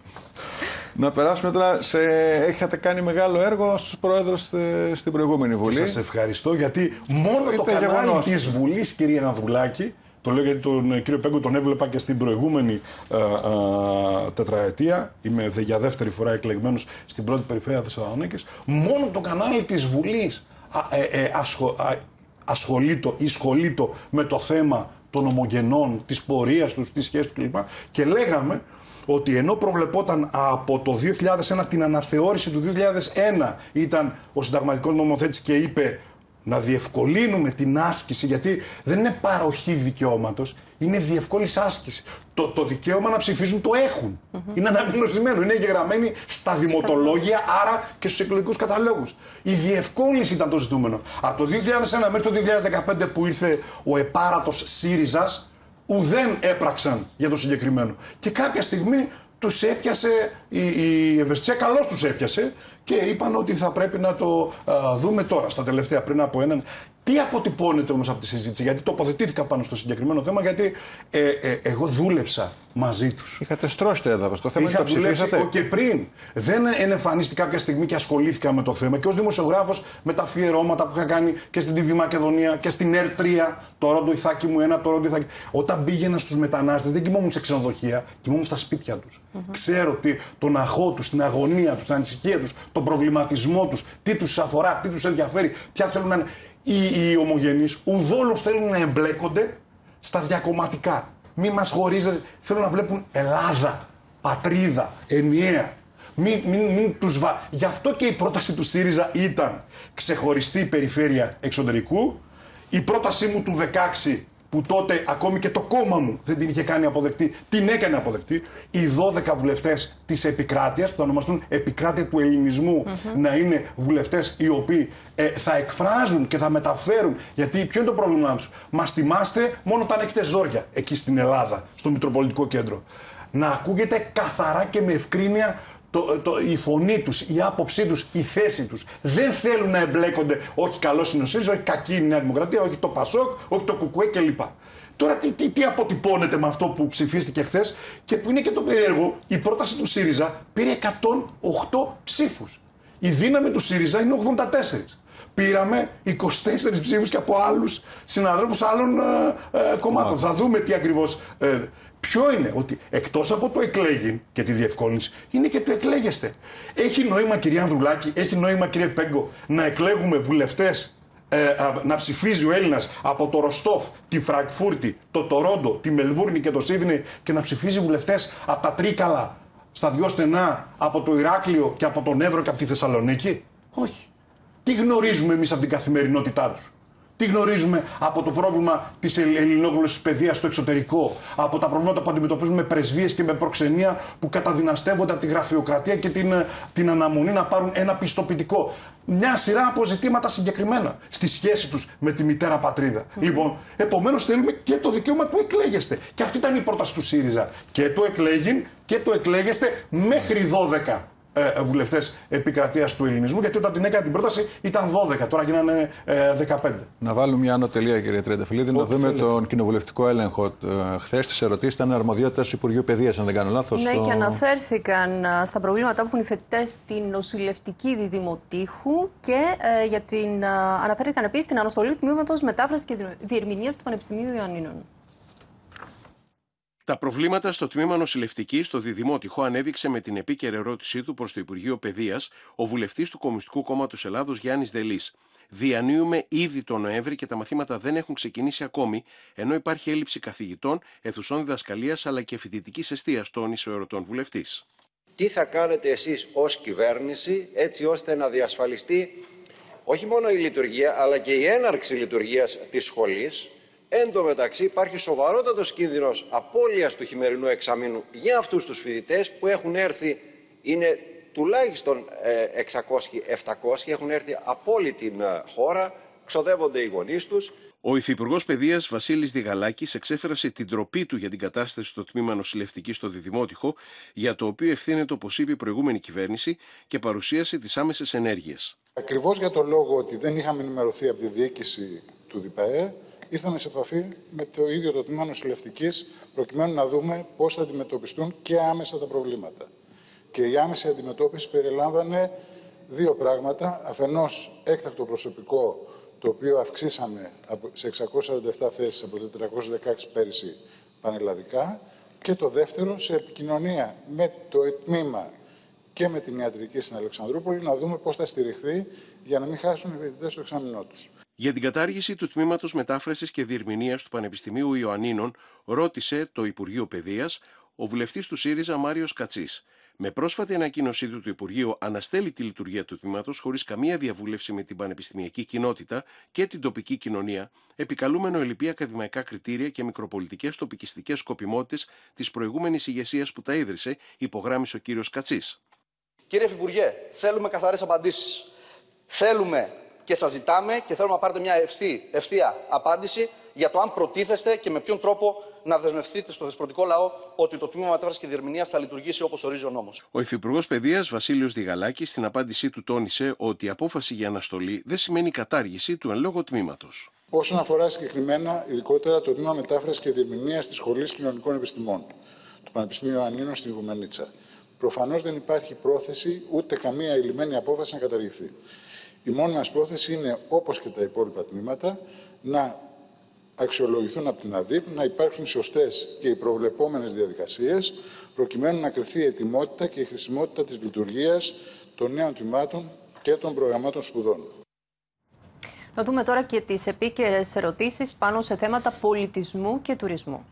Να περάσουμε τώρα σε... Έχετε κάνει μεγάλο έργο ως πρόεδρος στην προηγούμενη Βουλή. Σας ευχαριστώ γιατί μόνο το, το κανάλι της Βουλής, κυρία Ανδρουλάκη, το λέω γιατί τον κύριο Πέγκο τον έβλεπα και στην προηγούμενη α, α, τετραετία. Είμαι δε, για δεύτερη φορά εκλεγμένος στην πρώτη περιφέρεια Θεσσαλονίκης. Μόνο το κανάλι της Βουλής α, ε, ε, ασχο, α, ασχολείται ή σχολείται με το θέμα των ομογενών, της πορείας τους, της σχέσης του κλπ. Και λέγαμε ότι ενώ προβλεπόταν από το δύο χιλιάδες ένα την αναθεώρηση του δύο χιλιάδες ένα ήταν ο συνταγματικός νομοθέτης και είπε να διευκολύνουμε την άσκηση, γιατί δεν είναι παροχή δικαιώματος, είναι διευκόλυνση άσκηση. Το, το δικαίωμα να ψηφίζουν το έχουν. Mm-hmm. Είναι αναγνωρισμένο, είναι εγγεγραμμένοι στα δημοτολόγια, άρα και στους εκλογικούς καταλόγους. Η διευκόλυνση ήταν το ζητούμενο. Από το δύο χιλιάδες ένα μέχρι το δύο χιλιάδες δεκαπέντε που ήρθε ο επάρατος ΣΥΡΙΖΑς, ουδέν έπραξαν για το συγκεκριμένο. Και κάποια στιγμή τους έπιασε, η, η ευαισθησία καλώς τους έπιασε και είπαν ότι θα πρέπει να το α, δούμε τώρα, στα τελευταία, πριν από έναν. Τι αποτυπώνεται όμως από τη συζήτηση, γιατί τοποθετήθηκα πάνω στο συγκεκριμένο θέμα, γιατί ε, ε, εγώ δούλεψα μαζί τους. Είχατε στρώσει το έδαφος, το θέμα είχα είναι το ψηφίσατε. Και πριν δεν ενεμφανίστηκε κάποια στιγμή και ασχολήθηκα με το θέμα και ως δημοσιογράφος με τα αφιερώματα που είχα κάνει και στην τι βι Μακεδονία και στην ΕΡ τρία, το Ρόντο Ιθάκη μου ένα, το Ρόντο Ιθάκη. Όταν πήγαινα στους μετανάστες δεν κοιμόμουν σε ξενοδοχεία, κοιμόμουν στα σπίτια τους. Mm-hmm. Ξέρω τι, τον αγχώ τους, την αγωνία τους, την ανησυχία τους, τον προβληματισμό τους, τι τους αφορά, τι τους ενδιαφέρει, ποια θέλουν να είναι. Οι, οι ομογενείς ουδόλως θέλουν να εμπλέκονται στα διακομματικά. Μη μας χωρίζετε, θέλουν να βλέπουν Ελλάδα, πατρίδα, ενιαία. Μην, μην, μην τους βα... Γι' αυτό και η πρόταση του ΣΥΡΙΖΑ ήταν ξεχωριστή περιφέρεια εξωτερικού. Η πρότασή μου του δεκαέξι, που τότε ακόμη και το κόμμα μου δεν την είχε κάνει αποδεκτή, την έκανε αποδεκτή. Οι δώδεκα βουλευτές της επικράτειας, που θα ονομαστούν επικράτεια του ελληνισμού, mm-hmm. να είναι βουλευτές οι οποίοι ε, θα εκφράζουν και θα μεταφέρουν. Γιατί ποιο είναι το πρόβλημά τους? Μας θυμάστε μόνο όταν έχετε ζόρια εκεί στην Ελλάδα, στο Μητροπολιτικό Κέντρο. Να ακούγεται καθαρά και με ευκρίνεια Το, το, η φωνή τους, η άποψή τους, η θέση τους. Δεν θέλουν να εμπλέκονται, όχι καλός είναι ο ΣΥΡΙΖΑ, όχι κακή είναι η Νέα Δημοκρατία, όχι το ΠΑΣΟΚ, όχι το ΚΚΕ κλπ. Τώρα τι, τι, τι αποτυπώνεται με αυτό που ψηφίστηκε χθες και που είναι και το περίεργο, η πρόταση του ΣΥΡΙΖΑ πήρε εκατόν οκτώ ψήφους. Η δύναμη του ΣΥΡΙΖΑ είναι ογδόντα τέσσερα. Πήραμε είκοσι τέσσερις ψήφους και από άλλους συναδέλφους άλλων ε, ε, κομμάτων. Θα δούμε τι ακριβώς. Ε, Ποιο είναι? Ότι εκτός από το εκλέγει και τη διευκόλυνση, είναι και το εκλέγεστε. Έχει νόημα, κυρία Ανδρουλάκη, έχει νόημα, κύριε Πέγκο, να εκλέγουμε βουλευτές, ε, να ψηφίζει ο Έλληνας από το Ροστόφ, τη Φραγκφούρτη, το Τορόντο, τη Μελβούρνη και το Σίδνεϊ και να ψηφίζει βουλευτές από τα Τρίκαλα, στα δυο στενά, από το Ηράκλειο και από τον Εύρο και από τη Θεσσαλονίκη? Όχι. Τι γνωρίζουμε εμείς από την καθημερινότητά τους? Τι γνωρίζουμε από το πρόβλημα της ελληνόγλωσσης παιδείας στο εξωτερικό, από τα προβλήματα που αντιμετωπίζουμε με πρεσβείες και με προξενία που καταδυναστεύονται από τη γραφειοκρατία και την, την αναμονή να πάρουν ένα πιστοποιητικό? Μια σειρά από ζητήματα συγκεκριμένα στη σχέση τους με τη μητέρα πατρίδα. Mm-hmm. Λοιπόν, επομένως θέλουμε και το δικαίωμα του εκλέγεστε. Και αυτή ήταν η πρόταση του ΣΥΡΙΖΑ. Και το εκλέγην και το εκλέγεστε μέχρι δώδεκα. Ε, βουλευτές επικρατείας του ελληνισμού, γιατί όταν την έκανε την πρόταση ήταν δώδεκα, τώρα γίνανε ε, δεκαπέντε. Να βάλουμε μια ανωτελεία, κύριε Τριανταφυλλίδη, να δούμε θέλετε. τον κοινοβουλευτικό έλεγχο. Ε, χθες τις ερωτήσεις ήταν αρμοδιότητα του Υπουργείου Παιδείας, αν δεν κάνω λάθος. Ναι, στο... και αναφέρθηκαν α, στα προβλήματα που έχουν οι φοιτητές στην νοσηλευτική διδημοτύχου και ε, για την, α, αναφέρθηκαν επίσης την αναστολή του τμήματος μετάφρασης και διερμηνίας του Πανεπιστημίου Ιωαννίνων. Τα προβλήματα στο τμήμα νοσηλευτική στο Διδημότυχο ανέδειξε με την επίκαιρη ερώτησή του προς το Υπουργείο Παιδείας ο βουλευτής του Κομμουνιστικού Κόμματος Ελλάδος Γιάννης Δελής. Διανύουμε ήδη τον Νοέμβρη και τα μαθήματα δεν έχουν ξεκινήσει ακόμη, ενώ υπάρχει έλλειψη καθηγητών, αιθουσών διδασκαλίας αλλά και φοιτητικής εστίας, τόνισε ο ερωτών βουλευτής. Τι θα κάνετε εσείς ως κυβέρνηση έτσι ώστε να διασφαλιστεί όχι μόνο η λειτουργία αλλά και η έναρξη λειτουργίας της σχολής? Εν τω μεταξύ υπάρχει σοβαρότατος κίνδυνος απώλειας του χειμερινού εξαμήνου για αυτούς τους φοιτητές που έχουν έρθει, είναι τουλάχιστον εξακόσιοι επτακόσιοι, έχουν έρθει από όλη την χώρα, ξοδεύονται οι γονείς τους. Ο Υφυπουργός Παιδείας Βασίλης Διγαλάκης εξέφρασε την ντροπή του για την κατάσταση στο τμήμα νοσηλευτική στο Διδημότυχο, για το οποίο ευθύνεται, όπως είπε η προηγούμενη κυβέρνηση, και παρουσίασε τις άμεσες ενέργειες. Ακριβώς για το λόγο ότι δεν είχαμε ενημερωθεί από τη διοίκηση του ΔΙΠΑΕ, ήρθαμε σε επαφή με το ίδιο το τμήμα νοσηλευτικής προκειμένου να δούμε πώς θα αντιμετωπιστούν και άμεσα τα προβλήματα. Και η άμεση αντιμετώπιση περιλάμβανε δύο πράγματα. Αφενός έκτακτο προσωπικό, το οποίο αυξήσαμε σε εξακόσιες σαράντα επτά θέσεις από τετρακόσιες δεκαέξι πέρυσι πανελλαδικά. Και το δεύτερο, σε επικοινωνία με το τμήμα και με την ιατρική στην Αλεξανδρούπολη, να δούμε πώς θα στηριχθεί για να μην χάσουν οι φοιτητές το εξάμηνό τους. Για την κατάργηση του τμήματος μετάφρασης και διερμηνίας του Πανεπιστημίου Ιωαννίνων ρώτησε το Υπουργείο Παιδείας ο βουλευτής του ΣΥΡΙΖΑ Μάριος Κατσής. Με πρόσφατη ανακοίνωσή του, το Υπουργείο αναστέλει τη λειτουργία του τμήματος χωρίς καμία διαβούλευση με την πανεπιστημιακή κοινότητα και την τοπική κοινωνία, επικαλούμενο ελλειπή ακαδημαϊκά κριτήρια και μικροπολιτικές τοπικιστικές σκοπιμότητες της προηγούμενης ηγεσίας που τα ίδρυσε, υπογράμμισε ο κύριος Κατσής. Κύριε Υφυπουργέ, θέλουμε καθαρές απαντήσεις. Θέλουμε και σας ζητάμε και θέλουμε να πάρετε μια ευθύ, ευθεία απάντηση για το αν προτίθεστε και με ποιον τρόπο να δεσμευτείτε στο θεσπρωτικό λαό ότι το τμήμα μετάφρασης και διερμηνίας θα λειτουργήσει όπως ορίζει ο νόμος. Ο Υφυπουργός Παιδείας Βασίλειος Διγαλάκης στην απάντησή του τόνισε ότι η απόφαση για αναστολή δεν σημαίνει κατάργηση του εν λόγω τμήματος. Όσον αφορά συγκεκριμένα, ειδικότερα το τμήμα μετάφρασης και διερμηνίας της Σχολής Κοινωνικών Επιστημών, του Πανεπιστημίου Ανίνων στην Γουμενίτσα, προφανώς δεν υπάρχει πρόθεση ούτε καμία ελλημμένη απόφαση να καταργηθεί. Η μόνη μας πρόθεση είναι, όπως και τα υπόλοιπα τμήματα, να αξιολογηθούν από την ΑΔΥΠ, να υπάρξουν σωστές και οι προβλεπόμενες διαδικασίες, προκειμένου να κριθεί η ετοιμότητα και η χρησιμότητα της λειτουργίας των νέων τμήματων και των προγραμμάτων σπουδών. Να δούμε τώρα και τις επίκαιρες ερωτήσεις πάνω σε θέματα πολιτισμού και τουρισμού.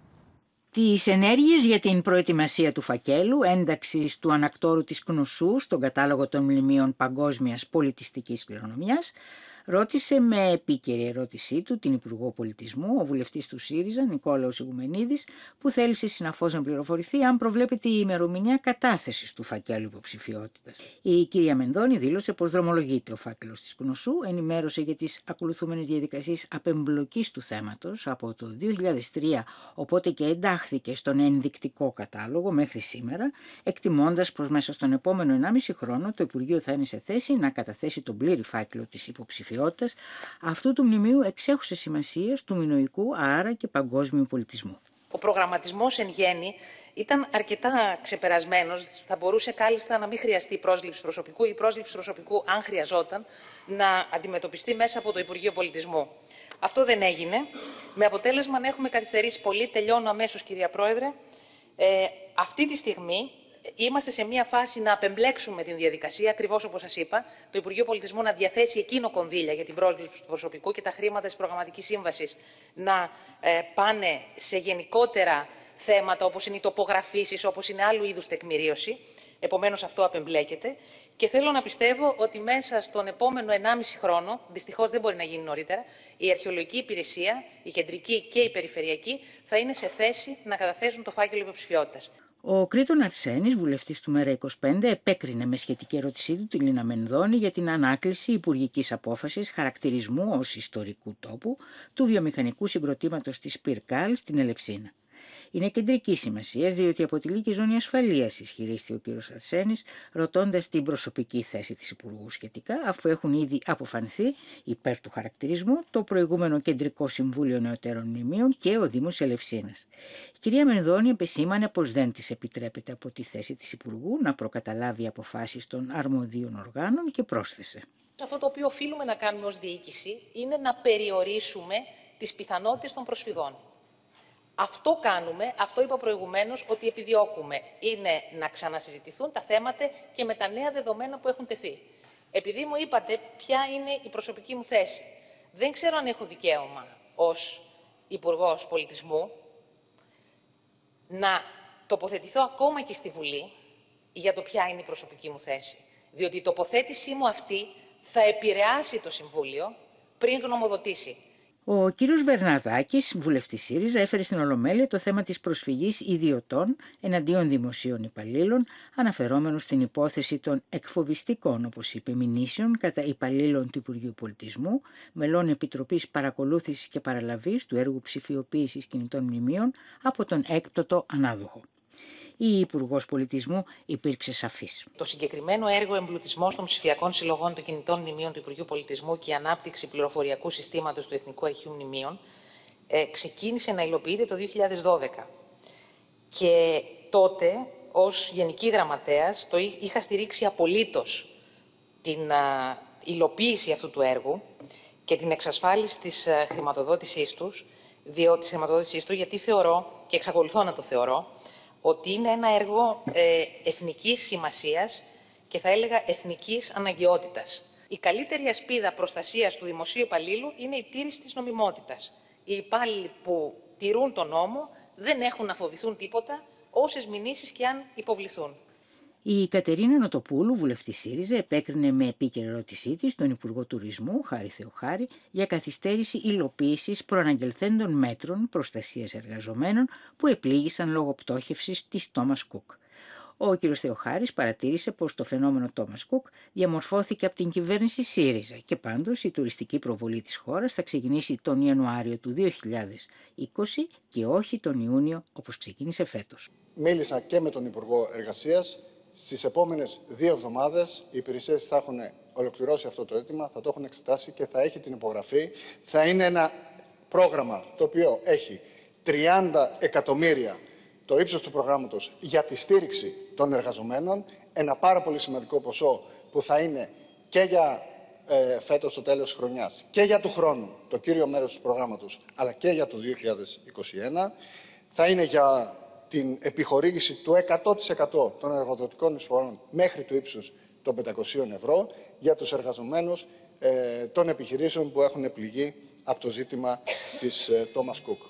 Τις ενέργειες για την προετοιμασία του φακέλου ένταξης του ανακτόρου της Κνωσού στον κατάλογο των μνημείων παγκόσμιας πολιτιστικής κληρονομιάς ρώτησε με επίκαιρη ερώτησή του την Υπουργό Πολιτισμού, ο βουλευτής του ΣΥΡΙΖΑ, Νικόλαος Ηγουμενίδης, που θέλησε συναφώς να πληροφορηθεί αν προβλέπεται η ημερομηνία κατάθεσης του φακέλου υποψηφιότητας. Η κυρία Μενδώνη δήλωσε πως δρομολογείται ο φάκελος της Κνωσού, ενημέρωσε για τις ακολουθούμενες διαδικασίες απεμπλοκής του θέματος από το δύο χιλιάδες τρία, οπότε και εντάχθηκε στον ενδεικτικό κατάλογο μέχρι σήμερα, εκτιμώντας πως μέσα στον επόμενο ενάμιση χρόνο το Υπουργείο θα είναι σε θέση να καταθέσει τον πλήρη φάκελο της υποψηφιότητας αυτού του μνημείου εξέχουσες σημασίας του μινωικού, άρα και παγκόσμιου πολιτισμού. Ο προγραμματισμός εν γέννη ήταν αρκετά ξεπερασμένος. Θα μπορούσε κάλλιστα να μην χρειαστεί πρόσληψη προσωπικού ή πρόσληψη προσωπικού, αν χρειαζόταν, να αντιμετωπιστεί μέσα από το Υπουργείο Πολιτισμού. Αυτό δεν έγινε, με αποτέλεσμα να έχουμε καθυστερήσει πολύ. Τελειώνω αμέσως, κυρία Πρόεδρε. Ε, αυτή τη στιγμή είμαστε σε μια φάση να απεμπλέξουμε την διαδικασία, ακριβώς όπως σας είπα, το Υπουργείο Πολιτισμού να διαθέσει εκείνο κονδύλια για την πρόσληψη του προσωπικού και τα χρήματα της προγραμματικής σύμβασης να ε, πάνε σε γενικότερα θέματα όπως είναι οι τοπογραφήσεις, όπως είναι άλλου είδους τεκμηρίωση. Επομένως αυτό απεμπλέκεται και θέλω να πιστεύω ότι μέσα στον επόμενο ενάμιση χρόνο, δυστυχώς δεν μπορεί να γίνει νωρίτερα, η αρχαιολογική υπηρεσία, η κεντρική και η περιφερειακή, θα είναι σε θέση να καταθέσουν το φάκελο υποψηφιότητας. Ο Κρήτον Αρσένης, βουλευτής του ΜΕΡΑ είκοσι πέντε, επέκρινε με σχετική ερώτησή του τη Λίνα Μενδώνη για την ανάκληση υπουργικής απόφασης χαρακτηρισμού ως ιστορικού τόπου του βιομηχανικού συγκροτήματος της Πυρκάλ στην Ελευσίνα. Είναι κεντρική σημασία διότι αποτελεί και ζώνη ασφαλείας, ισχυρίστηκε ο κ. Αρσένης, ρωτώντας την προσωπική θέση της Υπουργού σχετικά, αφού έχουν ήδη αποφανθεί υπέρ του χαρακτηρισμού το προηγούμενο Κεντρικό Συμβούλιο Νεωτέρων Μνημείων και ο Δήμος Ελευσίνας. Η κυρία Μενδώνη επεσήμανε πως δεν της επιτρέπεται από τη θέση της Υπουργού να προκαταλάβει αποφάσεις των αρμοδίων οργάνων και πρόσθεσε. Αυτό το οποίο οφείλουμε να κάνουμε ως διοίκηση είναι να περιορίσουμε τις πιθανότητες των προσφυγών. Αυτό κάνουμε, αυτό είπα προηγουμένως, ότι επιδιώκουμε είναι να ξανασυζητηθούν τα θέματα και με τα νέα δεδομένα που έχουν τεθεί. Επειδή μου είπατε ποια είναι η προσωπική μου θέση, δεν ξέρω αν έχω δικαίωμα ως Υπουργός Πολιτισμού να τοποθετηθώ ακόμα και στη Βουλή για το ποια είναι η προσωπική μου θέση. Διότι η τοποθέτησή μου αυτή θα επηρεάσει το Συμβούλιο πριν γνωμοδοτήσει. Ο κύριος Βερναδάκης, βουλευτής ΣΥΡΙΖΑ, έφερε στην Ολομέλεια το θέμα της προσφυγής ιδιωτών εναντίον δημοσίων υπαλλήλων, αναφερόμενος στην υπόθεση των εκφοβιστικών, όπως είπε, μηνύσεων κατά υπαλλήλων του Υπουργείου Πολιτισμού, μελών Επιτροπής Παρακολούθησης και Παραλαβής του έργου ψηφιοποίησης κινητών μνημείων από τον έκπτωτο ανάδοχο. Η Υπουργός Πολιτισμού υπήρξε σαφής. Το συγκεκριμένο έργο εμπλουτισμός των ψηφιακών συλλογών των κινητών μνημείων του Υπουργείου Πολιτισμού και η ανάπτυξη πληροφοριακού συστήματος του Εθνικού Αρχείου Μνημείων ε, ξεκίνησε να υλοποιείται το δύο χιλιάδες δώδεκα. Και τότε, ως Γενική Γραμματέας, το είχα στηρίξει απολύτως την α, υλοποίηση αυτού του έργου και την εξασφάλιση της α, χρηματοδότησής τους, διότι, της χρηματοδότησής του, γιατί θεωρώ και εξακολουθώ να το θεωρώ, ότι είναι ένα έργο ε, εθνικής σημασίας και θα έλεγα εθνικής αναγκαιότητας. Η καλύτερη ασπίδα προστασίας του δημοσίου υπαλλήλου είναι η τήρηση της νομιμότητας. Οι υπάλληλοι που τηρούν τον νόμο δεν έχουν να φοβηθούν τίποτα, όσες μηνύσεις και αν υποβληθούν. Η Κατερίνα Νοτοπούλου, βουλευτή ΣΥΡΙΖΑ, επέκρινε με επίκαιρη ερώτησή της τον Υπουργό Τουρισμού, Χάρη Θεοχάρη, για καθυστέρηση υλοποίησης προαναγγελθέντων μέτρων προστασίας εργαζομένων που επλήγησαν λόγω πτώχευσης της Thomas Cook. Ο κ. Θεοχάρης παρατήρησε πως το φαινόμενο Thomas Cook διαμορφώθηκε από την κυβέρνηση ΣΥΡΙΖΑ και πάντως η τουριστική προβολή της χώρας θα ξεκινήσει τον Ιανουάριο του δύο χιλιάδες είκοσι και όχι τον Ιούνιο όπως ξεκίνησε φέτος. Μίλησα και με τον Υπουργό Εργασίας. Στις επόμενες δύο εβδομάδες οι υπηρεσίες θα έχουν ολοκληρώσει αυτό το αίτημα, θα το έχουν εξετάσει και θα έχει την υπογραφή. Θα είναι ένα πρόγραμμα το οποίο έχει τριάντα εκατομμύρια το ύψος του προγράμματος για τη στήριξη των εργαζομένων, ένα πάρα πολύ σημαντικό ποσό που θα είναι και για ε, φέτος το τέλος της χρονιάς και για του χρόνου, το κύριο μέρος του προγράμματος, αλλά και για το δύο χιλιάδες είκοσι ένα. Θα είναι για την επιχορήγηση του εκατό τοις εκατό των εργοδοτικών εισφορών μέχρι του ύψους των πεντακοσίων ευρώ για τους εργαζομένους ε, των επιχειρήσεων που έχουν πληγεί από το ζήτημα της ε, Thomas Cook.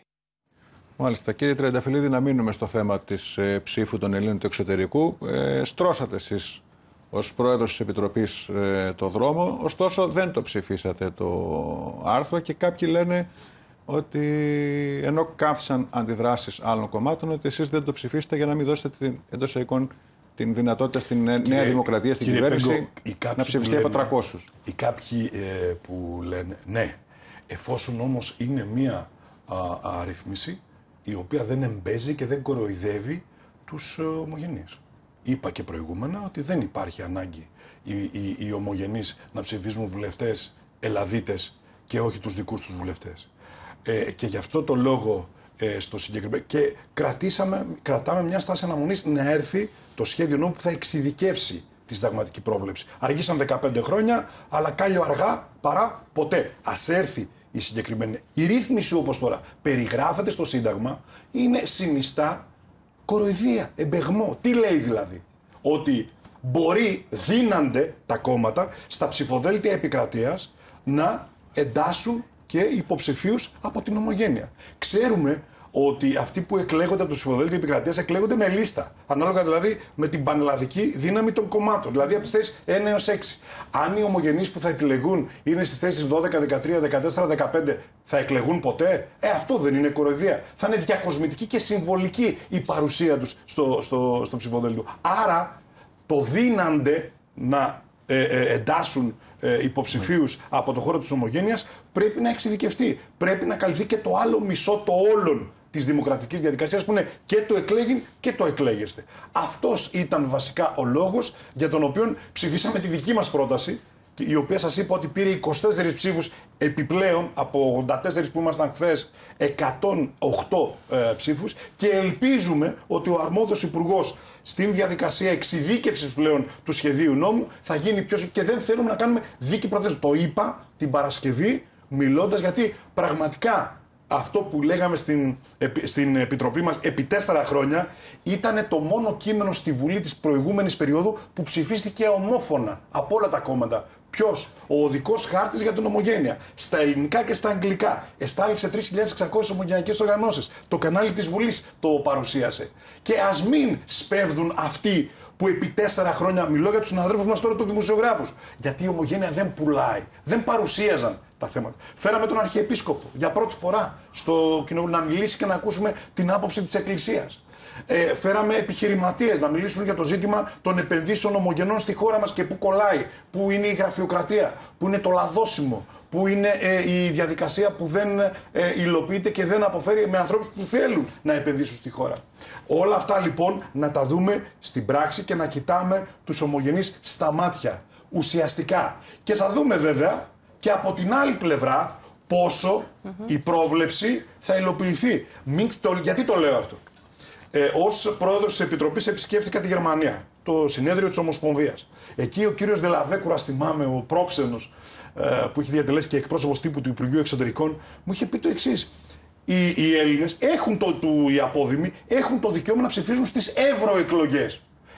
Μάλιστα. Κύριε Τριανταφυλλίδη, να μείνουμε στο θέμα της ε, ψήφου των Ελλήνων του εξωτερικού. Ε, στρώσατε εσείς ως πρόεδρος της Επιτροπής ε, το δρόμο, ωστόσο δεν το ψηφίσατε το άρθρο και κάποιοι λένε ότι ενώ κάθισαν αντιδράσεις άλλων κομμάτων, ότι εσείς δεν το ψηφίσετε για να μην δώσετε την, εντός εικόν την δυνατότητα στην Νέα κύριε, Δημοκρατία, στην κυβέρνηση, να ψηφιστεί από τριακόσιους. Οι κάποιοι ε, που λένε ναι, εφόσον όμως είναι μία α, αρρύθμιση η οποία δεν εμπέζει και δεν κοροϊδεύει τους ε, ομογενείς. Είπα και προηγούμενα ότι δεν υπάρχει ανάγκη οι, οι, οι ομογενείς να ψηφίζουν βουλευτές Ελλαδίτες και όχι τους δικούς τους βουλευτές. Ε, και γι' αυτό το λόγο ε, στο συγκεκριμένο. Και κρατήσαμε, κρατάμε μια στάση αναμονής να έρθει το σχέδιο νόμου που θα εξειδικεύσει τη συνταγματική πρόβλεψη. Αργήσαν δεκαπέντε χρόνια, αλλά κάλλιο αργά παρά ποτέ. Ας έρθει η συγκεκριμένη. Η ρύθμιση όπως τώρα περιγράφεται στο Σύνταγμα είναι συνιστά κοροϊδία, εμπεγμό. Τι λέει δηλαδή? Ότι μπορεί, δύνανται τα κόμματα στα ψηφοδέλτια επικρατείας να εντάσσουν και υποψηφίους από την ομογένεια. Ξέρουμε ότι αυτοί που εκλέγονται από το ψηφοδέλτιο επικρατείας εκλέγονται με λίστα. Ανάλογα δηλαδή με την πανελλαδική δύναμη των κομμάτων. Δηλαδή από τις θέσεις ένα έως έξι. Αν οι ομογενείς που θα επιλεγούν είναι στις θέσεις δώδεκα, δεκατρία, δεκατέσσερα, δεκαπέντε, θα εκλεγούν ποτέ? Ε, αυτό δεν είναι κοροϊδία? Θα είναι διακοσμητική και συμβολική η παρουσία τους στο, στο, στο ψηφοδέλτιο. Άρα το δύνανται να ε, ε, εντάσσουν ε, υποψηφίους mm. από το χώρο της ομογένειας πρέπει να εξειδικευτεί. Πρέπει να καλυφθεί και το άλλο μισό το όλων της δημοκρατικής διαδικασίας που είναι και το εκλέγειν και το εκλέγεστε. Αυτός ήταν βασικά ο λόγος για τον οποίο ψηφίσαμε τη δική μας πρόταση, η οποία σας είπα ότι πήρε είκοσι τέσσερις ψήφους επιπλέον από ογδόντα τέσσερις που ήμασταν χθες, εκατόν οκτώ ε, ψήφους, και ελπίζουμε ότι ο αρμόδιος υπουργός στην διαδικασία εξειδίκευσης πλέον του σχεδίου νόμου θα γίνει πιο... και δεν θέλουμε να κάνουμε δίκη προθέσεων. Το είπα την Παρασκευή μιλώντας, γιατί πραγματικά αυτό που λέγαμε στην, στην Επιτροπή μας επί τέσσερα χρόνια ήταν το μόνο κείμενο στη Βουλή της προηγούμενης περίοδου που ψηφίστηκε ομόφωνα από όλα τα κόμματα. Ποιος? Ο οδικός χάρτης για την ομογένεια. Στα ελληνικά και στα αγγλικά. Εστάλησε τρεις χιλιάδες εξακόσιες ομογενειακές οργανώσεις. Το κανάλι της Βουλής το παρουσίασε. Και ας μην σπέβδουν αυτοί που επί τέσσερα χρόνια, μιλώ για τους συναδέλφους μας τώρα, τους δημοσιογράφους, γιατί η ομογένεια δεν πουλάει, δεν παρουσίαζαν τα θέματα. Φέραμε τον Αρχιεπίσκοπο για πρώτη φορά στο Κοινοβούλιο να μιλήσει και να ακούσουμε την άποψη της Εκκλησίας. Ε, φέραμε επιχειρηματίες να μιλήσουν για το ζήτημα των επενδύσεων ομογενών στη χώρα μας και πού κολλάει, πού είναι η γραφειοκρατία, πού είναι το λαδώσιμο, πού είναι ε, η διαδικασία που δεν ε, υλοποιείται και δεν αποφέρει με ανθρώπους που θέλουν να επενδύσουν στη χώρα. Όλα αυτά λοιπόν να τα δούμε στην πράξη και να κοιτάμε τους ομογενείς στα μάτια, ουσιαστικά. Και θα δούμε βέβαια και από την άλλη πλευρά πόσο mm-hmm. η πρόβλεψη θα υλοποιηθεί. Μην, το, γιατί το λέω αυτό? Ε, ως πρόεδρος της Επιτροπής επισκέφθηκα τη Γερμανία, το συνέδριο της Ομοσπονδίας. Εκεί ο κύριος Δελαβέκουρας, θυμάμαι, ο πρόξενος ε, που έχει διατελέσει και εκπρόσωπος τύπου του Υπουργείου Εξωτερικών, μου είχε πει το εξής. Οι, οι Έλληνες έχουν το, του, οι απόδημοι έχουν το δικαίωμα να ψηφίζουν στις ευρωεκλογές.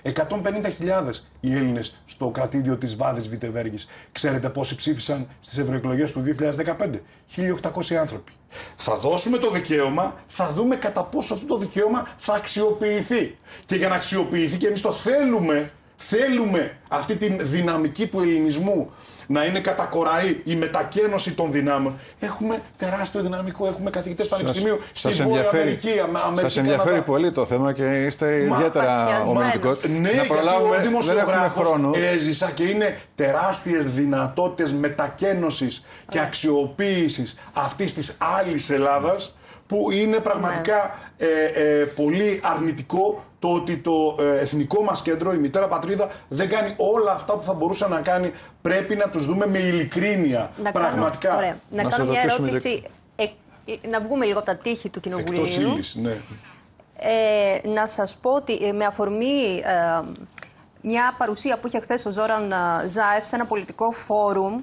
εκατόν πενήντα χιλιάδες οι Έλληνες στο κρατήδιο της Βάδης Βιτεβέργης. Ξέρετε πόσοι ψήφισαν στις ευρωεκλογές του δύο χιλιάδες δεκαπέντε? χίλια οκτακόσιοι άνθρωποι. Θα δώσουμε το δικαίωμα, θα δούμε κατά πόσο αυτό το δικαίωμα θα αξιοποιηθεί. Και για να αξιοποιηθεί, και εμείς το θέλουμε, θέλουμε αυτή τη δυναμική του ελληνισμού να είναι κατά κοραή η μετακαίνωση των δυνάμεων. Έχουμε τεράστιο δυναμικό, έχουμε καθηγητές πανεπιστημίου στη Βόρεια Αμερική. Σας ενδιαφέρει πολύ το θέμα και είστε Μα, ιδιαίτερα ομιλητικός. Ναι, να προλάβουμε, γιατί ως δεν έχουμε χρόνο. Έζησα και είναι τεράστιες δυνατότητες μετακαίνωσης και αξιοποίησης αυτής της άλλης Ελλάδας, που είναι πραγματικά ναι. ε, ε, πολύ αρνητικό το ότι το ε, εθνικό μας κέντρο, η μητέρα πατρίδα, δεν κάνει όλα αυτά που θα μπορούσε να κάνει. Πρέπει να τους δούμε με ειλικρίνεια. Να πραγματικά. Κάνω, ωραία. Να, να κάνω μια ερώτηση, και... ε, να βγούμε λίγο από τα τείχη του Κοινοβουλίου. Εκτός ύλης, ναι. Ε, να σας πω ότι με αφορμή ε, μια παρουσία που είχε χθες ο Ζόραν Ζάεφ σε ένα πολιτικό φόρουμ,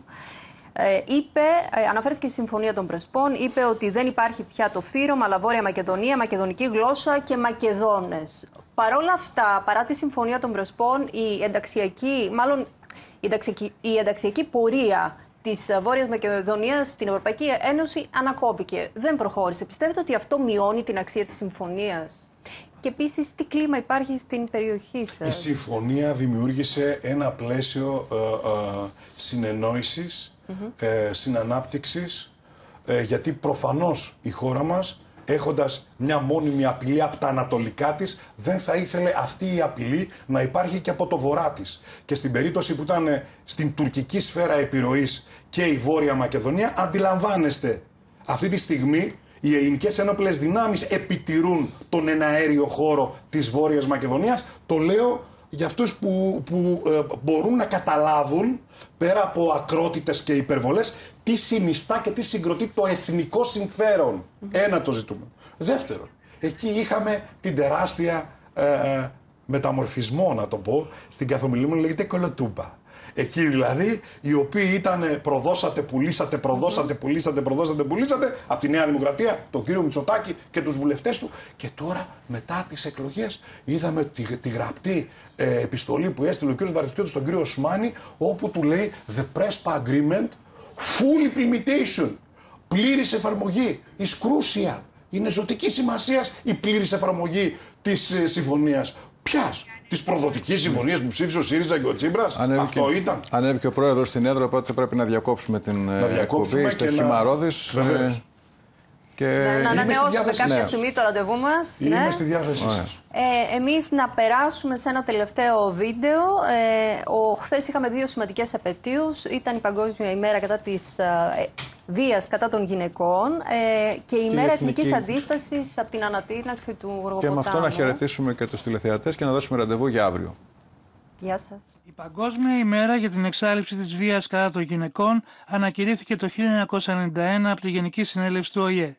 Ε, είπε, ε, αναφέρθηκε στη Συμφωνία των Πρεσπών, είπε ότι δεν υπάρχει πια το Φύρωμα, αλλά Βόρεια Μακεδονία, μακεδονική γλώσσα και Μακεδόνες. Παρ' όλα αυτά, παρά τη Συμφωνία των Πρεσπών, η ενταξιακή, μάλλον η ενταξιακή, η ενταξιακή πορεία της Βόρειας Μακεδονίας στην Ευρωπαϊκή Ένωση ανακόπηκε. Δεν προχώρησε. Πιστεύετε ότι αυτό μειώνει την αξία της συμφωνίας? Και επίσης, τι κλίμα υπάρχει στην περιοχή σας? Η συμφωνία δημιούργησε ένα πλαίσιο ε, ε, συνεννόησης, Mm-hmm. Ε, συνανάπτυξης, ε, γιατί προφανώς η χώρα μας, έχοντας μια μόνιμη απειλή από τα ανατολικά της, δεν θα ήθελε αυτή η απειλή να υπάρχει και από το βορρά της. Και στην περίπτωση που ήταν ε, στην τουρκική σφαίρα επιρροής και η Βόρεια Μακεδονία, αντιλαμβάνεστε, αυτή τη στιγμή οι ελληνικές ένοπλες δυνάμεις επιτηρούν τον εναέριο χώρο της Βόρειας Μακεδονίας. Το λέω για αυτούς που, που ε, μπορούν να καταλάβουν, πέρα από ακρότητες και υπερβολές, τι συνιστά και τι συγκροτεί το εθνικό συμφέρον. Mm-hmm. Ένα το ζητούμε. Δεύτερον, εκεί είχαμε την τεράστια ε, ε, μεταμορφισμό, να το πω, στην καθομιλία μου λέγεται κολοτούμπα. Εκεί δηλαδή, οι οποίοι ήταν προδώσατε, πουλήσατε, προδώσατε, πουλήσατε, προδώσατε, πουλήσατε, από τη Νέα Δημοκρατία, τον κύριο Μητσοτάκη και τους βουλευτές του. Και τώρα, μετά τις εκλογές, είδαμε τη, τη γραπτή ε, επιστολή που έστειλε ο κύριος Βαρδισκιώτης στον κύριο Οσμάνη, όπου του λέει The Prespa Agreement, full implementation, πλήρης εφαρμογή, is crucial. Είναι ζωτική σημασία η πλήρης εφαρμογή της ε, συμφωνίας. Ποιας? Τις προδοτικές συμφωνίες που ψήφισε ο ΣΥΡΙΖΑ και ο Τσίπρας. Αυτό και, ήταν. Ανέβηκε ο πρόεδρος στην έδρα, οπότε πρέπει να διακόψουμε την να διακόψουμε εκπομπή. Είστε χυμαρώδης. Βεβαίως. Και... Να, να ανανεώσουμε κάποια ναι. στιγμή το ραντεβού μας. Είμαι ναι. στη διάθεσή σας. Ε, εμείς να περάσουμε σε ένα τελευταίο βίντεο. Ε, ο, χθες είχαμε δύο σημαντικές επετείους. Ήταν η Παγκόσμια ημέρα κατά της ε, βίας κατά των γυναικών ε, και η ημέρα εθνική... εθνικής αντίστασης από την ανατείναξη του Γοργοποτάμου. Και με αυτό να χαιρετήσουμε και τους τηλεθεατές και να δώσουμε ραντεβού για αύριο. Γεια σας. Η Παγκόσμια ημέρα για την εξάλληψη της βίας κατά των γυναικών ανακηρύχθηκε το χίλια εννιακόσια ενενήντα ένα από τη Γενική Συνέλευση του Ο Η Ε.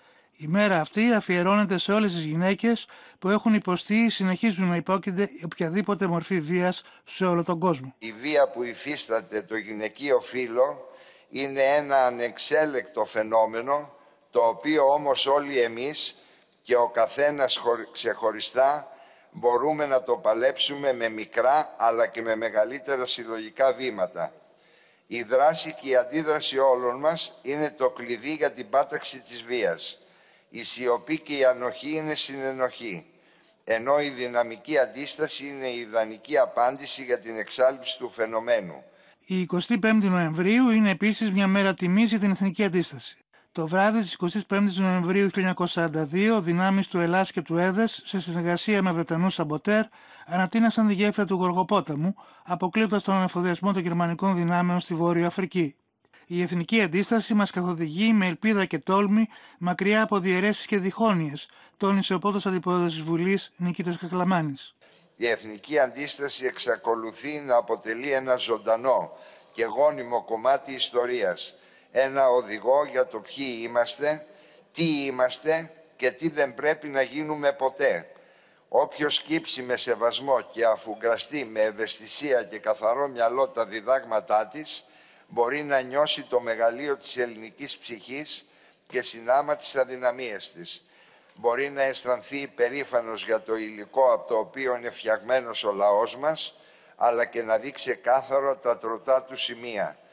Η μέρα αυτή αφιερώνεται σε όλες τις γυναίκες που έχουν υποστεί ή συνεχίζουν να υπόκεινται οποιαδήποτε μορφή βίας σε όλο τον κόσμο. Η βία που υφίσταται το γυναικείο φύλο είναι ένα ανεξέλεκτο φαινόμενο, το οποίο όμως όλοι εμείς και ο καθένας ξεχωριστά μπορούμε να το παλέψουμε με μικρά αλλά και με μεγαλύτερα συλλογικά βήματα. Η δράση και η αντίδραση όλων μας είναι το κλειδί για την πάταξη της βίας. Η σιωπή και η ανοχή είναι συνενοχή, ενώ η δυναμική αντίσταση είναι η ιδανική απάντηση για την εξάλειψη του φαινομένου. Η εικοστή πέμπτη Νοεμβρίου είναι επίσης μια μέρα τιμής για την εθνική αντίσταση. Το βράδυ της εικοστής πέμπτης Νοεμβρίου χίλια εννιακόσια σαράντα δύο, δυνάμεις του Ελλάς και του Έδες, σε συνεργασία με Βρετανούς σαμποτέρ, ανατείναξαν τη γέφυρα του Γοργοπόταμου, αποκλείοντας τον ανεφοδιασμό των γερμανικών δυνάμεων στη Βόρεια Αφρική. Η εθνική αντίσταση μας καθοδηγεί με ελπίδα και τόλμη μακριά από διαιρέσεις και διχόνοιες, τόνισε ο πρώτος αντιπρόεδρος της Βουλής, Νικήτας Κακλαμάνης. Η εθνική αντίσταση εξακολουθεί να αποτελεί ένα ζωντανό και γόνιμο κομμάτι ιστορίας. Ένα οδηγό για το ποιοι είμαστε, τι είμαστε και τι δεν πρέπει να γίνουμε ποτέ. Όποιος κύψει με σεβασμό και αφουγκραστεί με ευαισθησία και καθαρό μυαλό τα διδάγματά της, μπορεί να νιώσει το μεγαλείο της ελληνικής ψυχής και συνάμα τις αδυναμίες της. μπορεί να αισθανθεί υπερήφανος για το υλικό από το οποίο είναι φτιαγμένος ο λαός μας, αλλά και να δει ξεκάθαρο τα τροτά του σημεία.